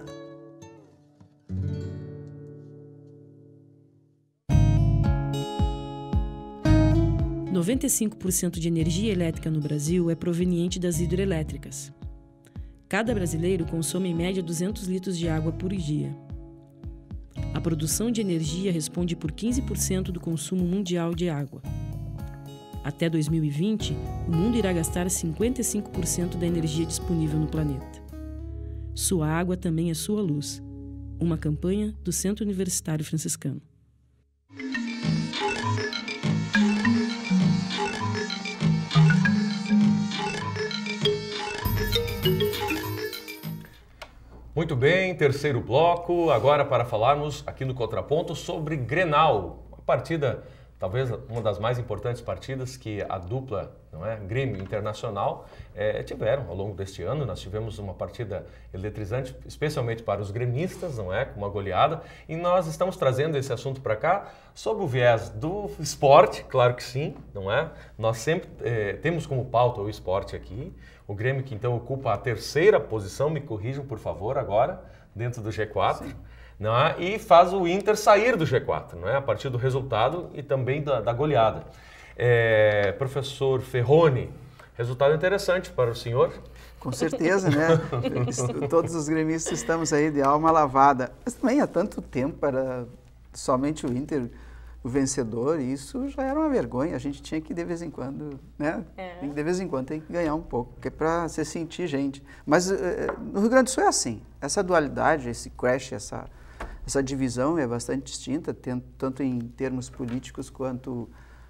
– 95% de energia elétrica no Brasil é proveniente das hidrelétricas. Cada brasileiro consome em média 200 litros de água por dia. A produção de energia responde por 15% do consumo mundial de água. Até 2020, o mundo irá gastar 55% da energia disponível no planeta. Sua água também é sua luz. Uma campanha do Centro Universitário Franciscano. Muito bem, terceiro bloco, agora para falarmos aqui no Contraponto sobre Grenal, uma partida, talvez uma das mais importantes partidas que a dupla, não é, Grêmio Internacional tiveram ao longo deste ano. Nós tivemos uma partida eletrizante, especialmente para os gremistas, não é, com uma goleada, e nós estamos trazendo esse assunto para cá sob o viés do esporte, claro que sim, não é? Nós sempre temos como pauta o esporte aqui. O Grêmio que então ocupa a terceira posição, me corrijam por favor agora, dentro do G4. não é? E faz o Inter sair do G4, não é? A partir do resultado e também da goleada. Professor Ferroni, resultado interessante para o senhor? Com certeza, né? Todos os gremistas estamos aí de alma lavada. Mas também há tanto tempo para somente o Inter o vencedor, e isso já era uma vergonha. A gente tinha que, de vez em quando, né? De vez em quando tem que ganhar um pouco, que é para se sentir gente. Mas no Rio Grande do Sul é assim. Essa dualidade, esse crash, essa divisão é bastante distinta, tanto em termos políticos quanto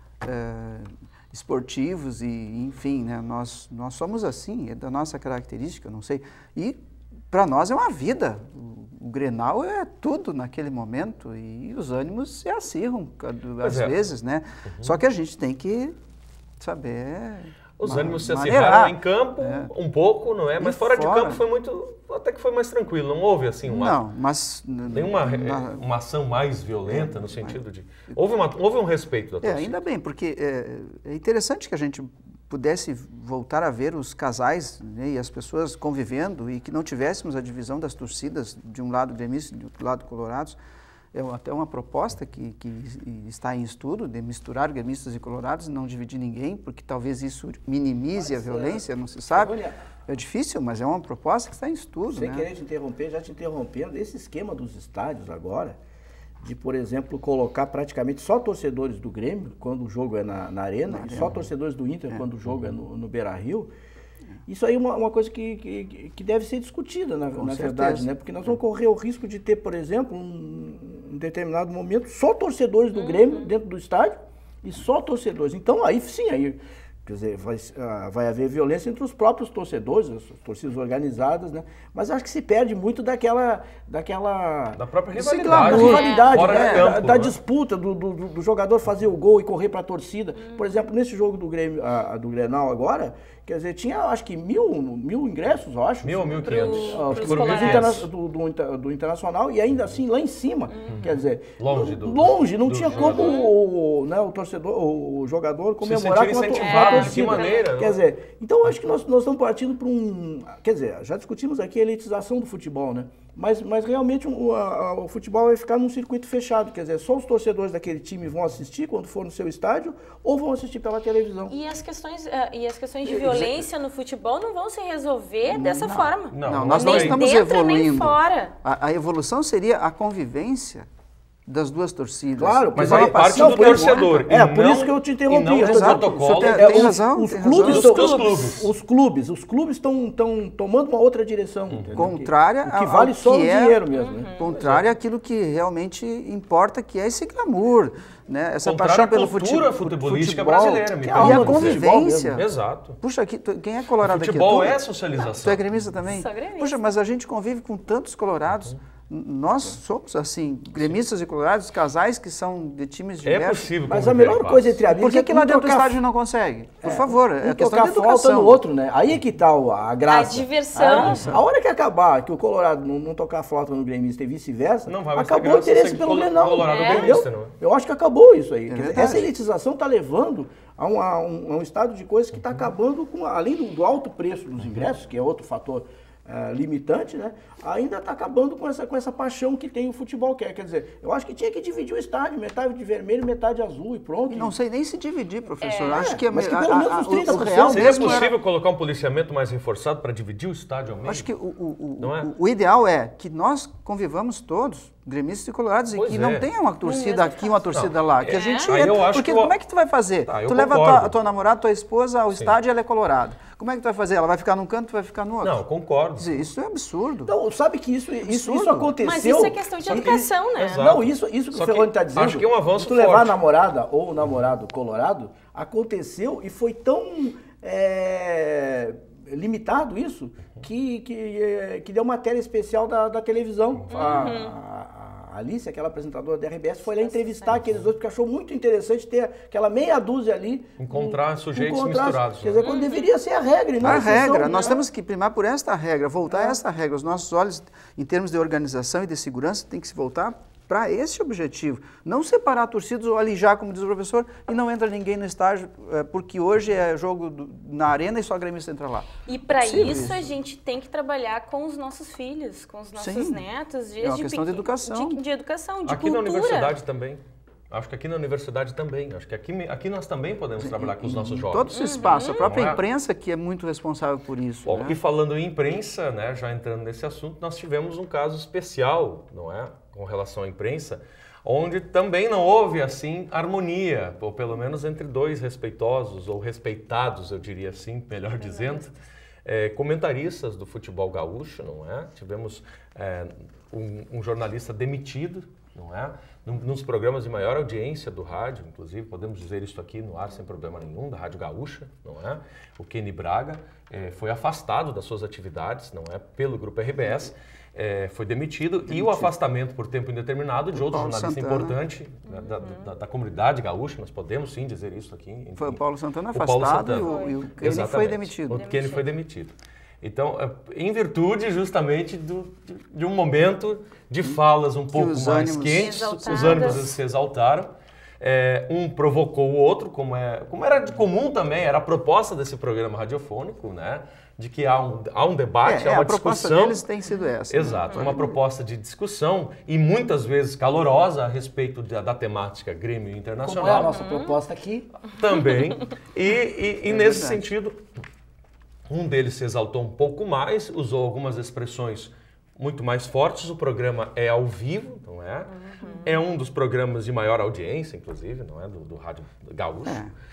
esportivos e, enfim, né? Nós somos assim, é da nossa característica, não sei. E para nós é uma vida. O Grenal é tudo naquele momento e os ânimos se acirram às vezes, né? Só que a gente tem que saber... Os ânimos se acirraram em campo um pouco, não é? Mas fora de campo foi até que foi mais tranquilo, não houve assim nenhuma ação mais violenta no sentido de... Houve um respeito da torcida. Ainda bem, porque é interessante que a gente pudesse voltar a ver os casais, né, e as pessoas convivendo e que não tivéssemos a divisão das torcidas de um lado gremista e do outro lado colorados. É até uma proposta que está em estudo, de misturar gremistas e colorados, não dividir ninguém, porque talvez isso minimize a violência, não se sabe. É difícil, mas é uma proposta que está em estudo. Sem querer te interromper, já te interrompendo, esse esquema dos estádios agora, de, por exemplo, colocar praticamente só torcedores do Grêmio, quando o jogo é na Arena, e só torcedores do Inter, quando o jogo é no Beira-Rio. Isso aí é uma coisa que deve ser discutida, na verdade, né? Porque nós vamos correr o risco de ter, por exemplo, em determinado momento, só torcedores do Grêmio dentro do estádio e só torcedores. Então, aí sim, quer dizer, vai haver violência entre os próprios torcedores, as torcidas organizadas, né? Mas acho que se perde muito da própria rivalidade, né? Campo, da disputa, do jogador fazer o gol e correr para a torcida. Por exemplo, nesse jogo do Grêmio, do Grenal agora, quer dizer, tinha acho que mil ingressos, eu acho. 1.000 ou 1.500. Do Internacional, e ainda assim lá em cima, quer dizer, longe não tinha como o torcedor, o jogador comemorar com a torcida. De que maneira? Quer dizer, então eu acho que nós estamos partindo para quer dizer, já discutimos aqui a elitização do futebol, né? Mas realmente o futebol vai ficar num circuito fechado, quer dizer, só os torcedores daquele time vão assistir quando for no seu estádio ou vão assistir pela televisão. E as questões de violência no futebol não vão se resolver dessa forma. Não, nós não estamos evoluindo. Nem fora. A evolução seria a convivência das duas torcidas. Claro, mas aí parte do torcedor. Por isso que eu te interrompi. Tem razão. Os clubes estão tomando uma outra direção. Contrária que vale só o dinheiro mesmo. Contrária àquilo que realmente importa, que é esse glamour, né? Essa paixão pelo futebol. Futebolística brasileira. E a convivência. Exato. Puxa, quem é colorado aqui? Futebol é socialização. Tu é gremista também? Sou gremista. Puxa, mas a gente convive com tantos colorados. Nós somos, assim, gremistas e colorados, casais que são de times diversos. É possível. Mas a melhor coisa entre amigos... Por que lá dentro do estádio não consegue? Por favor, é a questão da educação. Falta no outro, né? Aí é que tá a graça. A diversão. A hora que acabar, que o Colorado não tocar flauta no gremista e vice-versa, acabou o interesse pelo Grenal. Eu acho que acabou isso aí. Essa elitização está levando a um estado de coisas que está acabando com, além do alto preço dos ingressos, que é outro fator limitante, né? Ainda está acabando com essa paixão que tem o futebol. Quer dizer, eu acho que tinha que dividir o estádio, metade de vermelho, metade azul e pronto. E não sei nem se dividir, professor. Acho que mas que pelo menos os 30%. Seria possível colocar um policiamento mais reforçado para dividir o estádio ao meio? Acho que o ideal é que nós convivamos todos, gremistas e colorados, e que não tenha uma torcida aqui, uma torcida lá. Que a gente porque como é que tu vai fazer? Tu leva a tua namorada, tua esposa ao estádio e ela é colorada. Como é que tu vai fazer? Ela vai ficar num canto, tu vai ficar no outro? Não, concordo. Isso é absurdo. Então, sabe que isso aconteceu... Mas isso é questão de educação, né? Exato. Não, isso que o Ferroni está dizendo... Acho que é um avanço se tu levar a namorada ou o namorado colorado, aconteceu e foi tão limitado isso que deu matéria especial da televisão. A Alice, aquela apresentadora da RBS, foi lá entrevistar aqueles dois, porque achou muito interessante ter aquela meia dúzia ali. Encontrar sujeitos misturados. Quer dizer, quando deveria ser a regra. E não a regra. Nós temos que primar por esta regra, voltar a esta regra. Os nossos olhos, em termos de organização e de segurança, tem que se voltar para esse objetivo. Não separar torcidas ou alijar, como diz o professor, e não entra ninguém no estádio, porque hoje é jogo na arena e só gremista entra lá. E para isso a gente tem que trabalhar com os nossos filhos, com os nossos netos. É uma questão de educação. De educação, de aqui cultura. Na universidade também. Acho que aqui na universidade também. Acho que aqui nós também podemos trabalhar com os nossos jovens. Todo esse espaço. A própria imprensa que é muito responsável por isso. Bom, né? E falando em imprensa, né, já entrando nesse assunto, nós tivemos um caso especial, não é, com relação à imprensa, onde também não houve, assim, harmonia, ou pelo menos entre dois respeitosos, ou respeitados, eu diria assim, melhor dizendo, comentaristas do futebol gaúcho, não é? Tivemos um jornalista demitido, não é? Nos programas de maior audiência do rádio, inclusive, podemos dizer isso aqui no ar sem problema nenhum, da Rádio Gaúcha, não é? O Kenny Braga foi afastado das suas atividades, não é? Pelo Grupo RBS, foi demitido, e o afastamento por tempo indeterminado de outro jornalista importante da comunidade gaúcha, nós podemos sim dizer isso aqui. Enfim. Foi o Paulo Santana afastado e o Kenny foi demitido. O Kenny foi demitido. Então, em virtude justamente de um momento de falas um pouco mais quentes, os ânimos se exaltaram. Um provocou o outro, como era de comum também, era a proposta desse programa radiofônico, né? De que há um debate, há uma discussão. A proposta deles tem sido essa. Exato, uma proposta de discussão e muitas vezes calorosa a respeito da temática Grêmio Internacional. Como é a nossa proposta aqui. Também. E nesse sentido, um deles se exaltou um pouco mais, usou algumas expressões muito mais fortes. O programa é ao vivo, não é? É um dos programas de maior audiência, inclusive, não é? Do Rádio Gaúcho.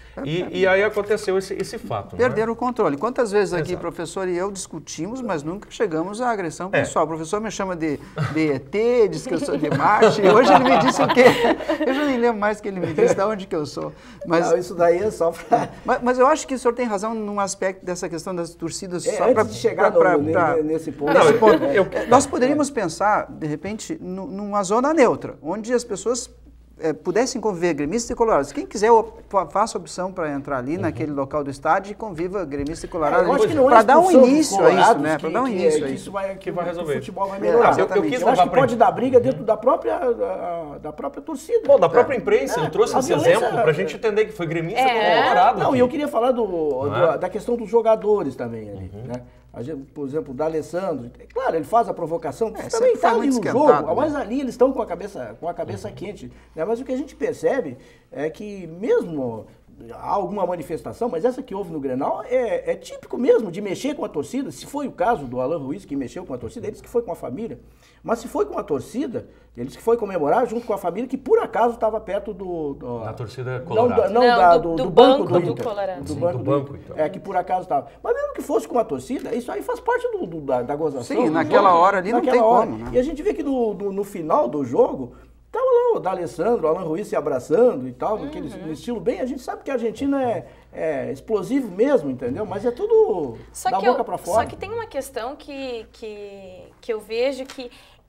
E aí aconteceu esse fato. Perderam o controle. Quantas vezes aqui, professor e eu discutimos, mas nunca chegamos à agressão pessoal. O professor me chama de ET, diz que eu sou de Marte. Hoje ele me disse o quê? Eu já nem lembro mais o que ele me disse, de onde que eu sou. Mas, não, isso daí é só para... Mas eu acho que o senhor tem razão num aspecto dessa questão das torcidas. Só para chegar nesse ponto. Nós poderíamos pensar, de repente, numa zona neutra, onde as pessoas pudessem conviver gremistas e colorados. Quem quiser, faça opção para entrar ali naquele local do estádio e conviva gremistas e colorados. Para dar um início a isso, né? Para dar um início a isso. Que vai resolver. O futebol vai melhorar. Eu acho que pode dar briga dentro da própria torcida. Bom, da própria imprensa. Eu trouxe esse exemplo para a gente entender que foi gremista com colorado. Não, e eu queria falar da questão dos jogadores também ali, né? Por exemplo, o D'Alessandro, claro, ele faz a provocação, também está ali no jogo, mas ali eles estão com a cabeça quente. Né? Mas o que a gente percebe é que mesmo há alguma manifestação, mas essa que houve no Grenal é típico mesmo de mexer com a torcida. Se foi o caso do Alan Ruiz, que mexeu com a torcida, ele disse que foi com a família. Mas se foi com a torcida, ele disse que foi comemorar junto com a família, que por acaso estava perto da torcida colorada. Do banco do Inter. Colorado. Do banco, então. Que por acaso estava. Mas mesmo que fosse com a torcida, isso aí faz parte da gozação. Sim, naquela hora ali não tem como. Né? E a gente vê que no final do jogo, estava lá o D'Alessandro, o Alan Ruiz se abraçando e tal, no estilo bem. A gente sabe que a Argentina é explosivo mesmo, entendeu? Mas é tudo da boca para fora. Só que tem uma questão que eu vejo que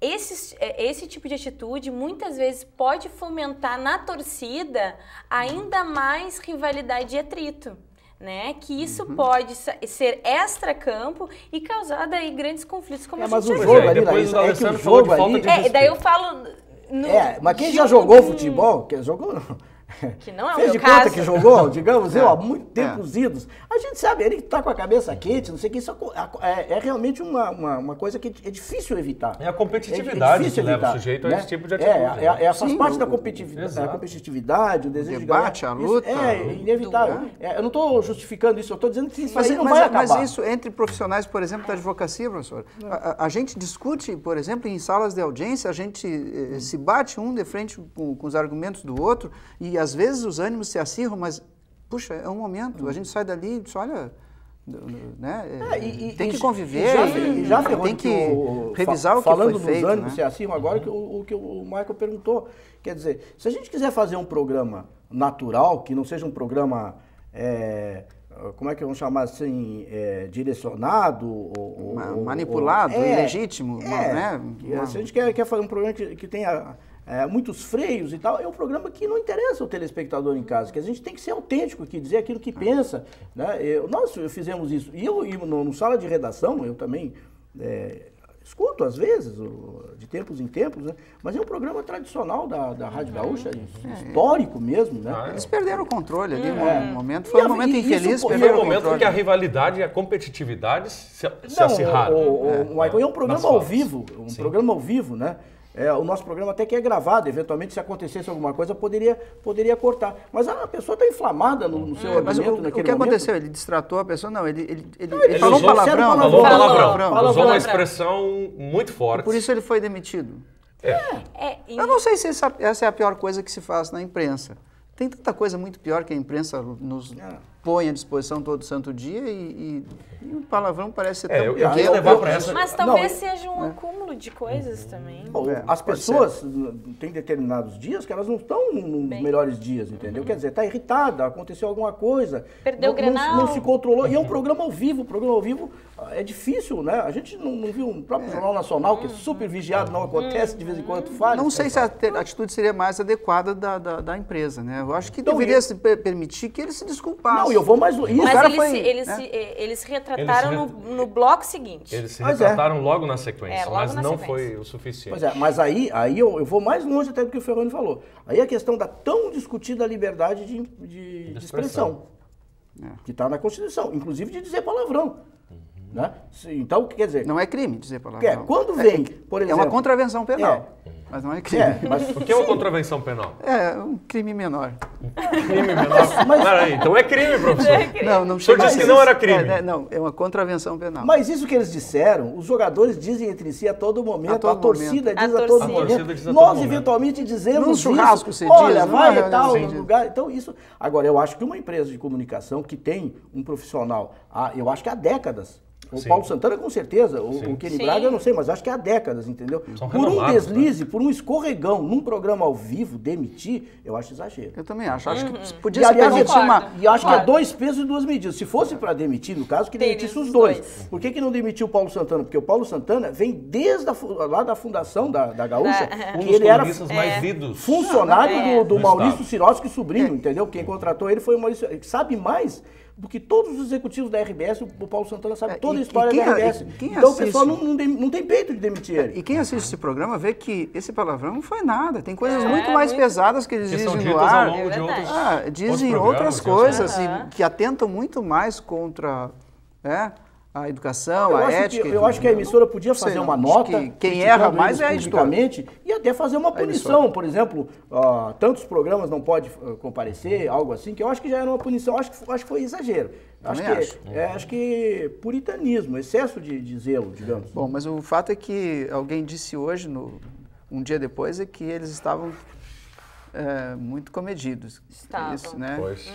esse tipo de atitude muitas vezes pode fomentar na torcida ainda mais rivalidade e atrito. Né? Que isso pode ser extra-campo e causar daí grandes conflitos, como a gente já viu. Depois o D'Alessandro falou de falta de respeito. Daí eu falo... mas quem já jogou futebol, jogou não. Que não é o Fez meu de conta caso. que jogou, digamos, há muito tempos idos. A gente sabe, ele está com a cabeça quente, não sei o que, isso é realmente uma coisa que é difícil evitar. É a competitividade que leva o sujeito a esse tipo de atitude. Faz parte da competitividade, o desejo de debate, ganhar. a luta. Isso é inevitável. Eu não estou justificando isso, eu estou dizendo que isso aí não vai acabar. Mas isso entre profissionais, por exemplo, da advocacia, professor. A gente discute, por exemplo, em salas de audiência, a gente se bate um de frente com os argumentos do outro e às vezes os ânimos se acirram, mas, puxa, é um momento. A gente sai dali e diz, olha, né, tem que conviver, tem que revisar o que foi feito. Falando dos ânimos se acirram agora, o que o Michael perguntou. Quer dizer, se a gente quiser fazer um programa natural, que não seja um programa... como é que vamos chamar assim, direcionado ou manipulado, ilegítimo, né? Se a gente quer fazer um programa que tenha muitos freios e tal, é um programa que não interessa o telespectador em casa, que a gente tem que ser autêntico, que dizer aquilo que pensa, né? Nós fizemos isso, e no sala de redação, eu também escuto às vezes, de tempos em tempos, né? Mas é um programa tradicional da Rádio Gaúcha, histórico mesmo, né? Eles perderam o controle ali, um momento, foi um momento infeliz, Foi perderam um o momento controle. em que a rivalidade e a competitividade se acirraram. Michael, é um programa ao vivo, programa ao vivo, né? O nosso programa até que é gravado, eventualmente se acontecesse alguma coisa poderia cortar. Mas a pessoa está inflamada no seu Mas argumento o naquele que momento. aconteceu? Ele distratou a pessoa? Não, ele Falou falou palavrão. Falou palavrão. Palavrão. Usou uma expressão muito forte. E por isso ele foi demitido. E Eu não sei se essa é a pior coisa que se faz na imprensa. Tem tanta coisa muito pior que a imprensa nos põe à disposição todo santo dia e o palavrão parece ser tão eu pequeno. queria levar para essa... Mas talvez seja um acúmulo de coisas também. As pessoas têm determinados dias que elas não estão nos melhores dias, entendeu? Quer dizer, está irritada, aconteceu alguma coisa. Perdeu o Grenal. Não se controlou. E é um programa ao vivo. O programa ao vivo é difícil, né? A gente não viu um próprio Jornal Nacional, que é super vigiado, não acontece, de vez em quando falha. Não sei se a atitude seria mais adequada da empresa, né? Eu acho que deveria se permitir que ele se desculpasse. Não, e eu vou mais... Mas eles retrataram no bloco seguinte. Eles se retrataram logo na sequência, logo mas na não sequência. foi o suficiente. Pois mas aí eu vou mais longe até do que o Ferroni falou. Aí a questão da tão discutida liberdade de expressão, que está na Constituição, inclusive de dizer palavrão. Né? Então, quer dizer... Não é crime dizer palavrão. Quando vem, por exemplo... É uma contravenção penal, mas não é crime. O que é uma contravenção penal? É um crime menor. Crime menor? Peraí, então é crime, professor. Não O senhor disse que não era crime. Não, é uma contravenção penal. Mas isso que eles disseram, os jogadores dizem entre si a todo momento, a torcida diz a todo momento. Nós, eventualmente, dizemos num churrasco isso. você Olha, diz, vai e tal, no lugar. Então, isso... Agora, eu acho que uma empresa de comunicação que tem um profissional, eu acho que há décadas, o Paulo Santana, com certeza. O Kenny Braga, eu não sei, mas acho que há décadas, entendeu? Por um deslize, por um escorregão, num programa ao vivo, demitir, eu acho exagero. Eu também acho. Acho que podia se permitir E acho que é 2 pesos e 2 medidas. Se fosse para demitir, no caso, que demitisse os dois. Por que não demitiu o Paulo Santana? Porque o Paulo Santana vem desde lá da fundação da Gaúcha, que ele era mais lidos. funcionário do Maurício Sirotsky Sobrinho, entendeu? Quem contratou ele foi o Maurício. Ele sabe mais do que todos os executivos da RBS, o Paulo Santana sabe toda a história da RBS. Então o pessoal não tem peito de demitir ele. E quem assiste esse programa vê que esse palavrão não foi nada. Tem coisas muito mais pesadas que eles dizem no ar. Dizem outras coisas que atentam muito mais contra a educação, a ética. Eu acho que a emissora podia fazer uma nota. Quem erra mais é a editora. E até fazer uma punição. Por exemplo, tantos programas não pode comparecer, algo assim, que eu acho que já era uma punição. Acho que foi exagero. Acho que puritanismo, excesso de zelo, digamos. Bom, mas o fato é que alguém disse hoje, um dia depois, é que eles estavam muito comedidos. Estavam. Isso, né? Pois.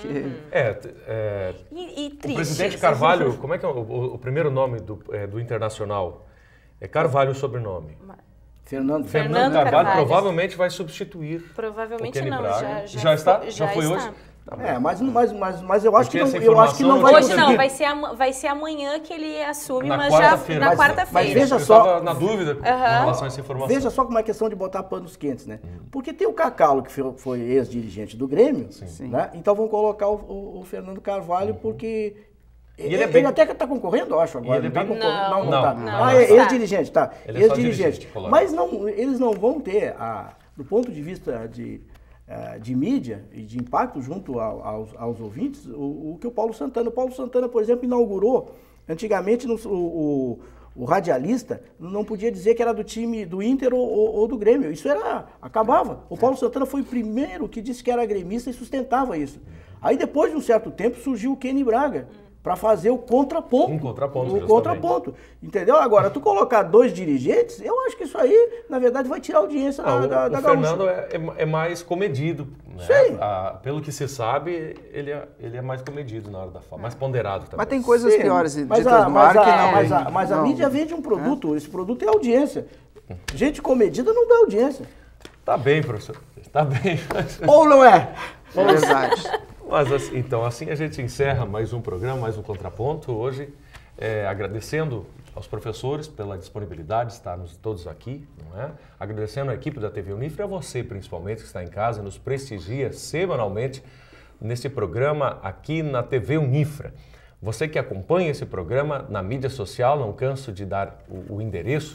E triste. O presidente Carvalho, como é que é o primeiro nome do Internacional? É Carvalho o sobrenome. Fernando Carvalho provavelmente vai substituir. Provavelmente o Kenny não. Braga. Já está? Já foi hoje? Mas eu acho que não vai hoje não, vai ser amanhã que ele assume, mas já na quarta-feira. Mas veja só, eu estava na dúvida com relação a essa informação. Veja só como é questão de botar panos quentes, né? Porque tem o Cacalo, que foi ex-dirigente do Grêmio, né? Então vão colocar o Fernando Carvalho porque ele até está concorrendo, eu acho, agora. Ele está concorrendo. Não. É ex-dirigente, tá. Ex-dirigente. Mas eles não vão ter, do ponto de vista de mídia e de impacto junto aos ouvintes, o que o Paulo Santana, por exemplo, inaugurou. Antigamente, o radialista não podia dizer que era do time do Inter ou do Grêmio. Isso acabava. O Paulo Santana foi o primeiro que disse que era gremista e sustentava isso. Aí, depois de um certo tempo, surgiu o Kenny Braga para fazer o contraponto. O contraponto. Entendeu? Agora, tu colocar 2 dirigentes, eu acho que isso aí, na verdade, vai tirar a audiência da Gaúcha. O Fernando é mais comedido. Né? Sim. Pelo que se sabe, ele é mais comedido na hora da fala, mais ponderado também. Mas tem coisas piores ditas no ar que não... Mas a mídia vende um produto, esse produto é audiência. Gente comedida não dá audiência. Tá bem, professor. Tá bem. Ou não é? É verdade. Mas então assim a gente encerra mais um programa, mais um Contraponto. Hoje, agradecendo aos professores pela disponibilidade de estarmos todos aqui, não é? Agradecendo a equipe da TV Unifre, a você principalmente que está em casa e nos prestigia semanalmente nesse programa aqui na TV Unifre. Você que acompanha esse programa na mídia social, não canso de dar o endereço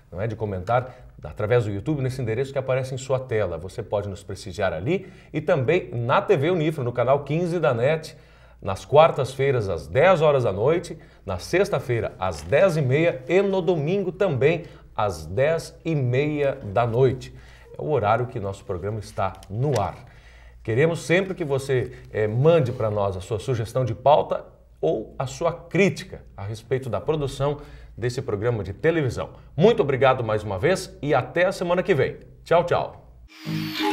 não é, de comentar através do YouTube nesse endereço que aparece em sua tela. Você pode nos prestigiar ali e também na TV Unifra, no canal 15 da NET, nas quartas-feiras às 10 horas da noite, na sexta-feira às 10h30 e no domingo também às 10h30 da noite. É o horário que nosso programa está no ar. Queremos sempre que você mande para nós a sua sugestão de pauta ou a sua crítica a respeito da produção desse programa de televisão. Muito obrigado mais uma vez e até a semana que vem. Tchau, tchau.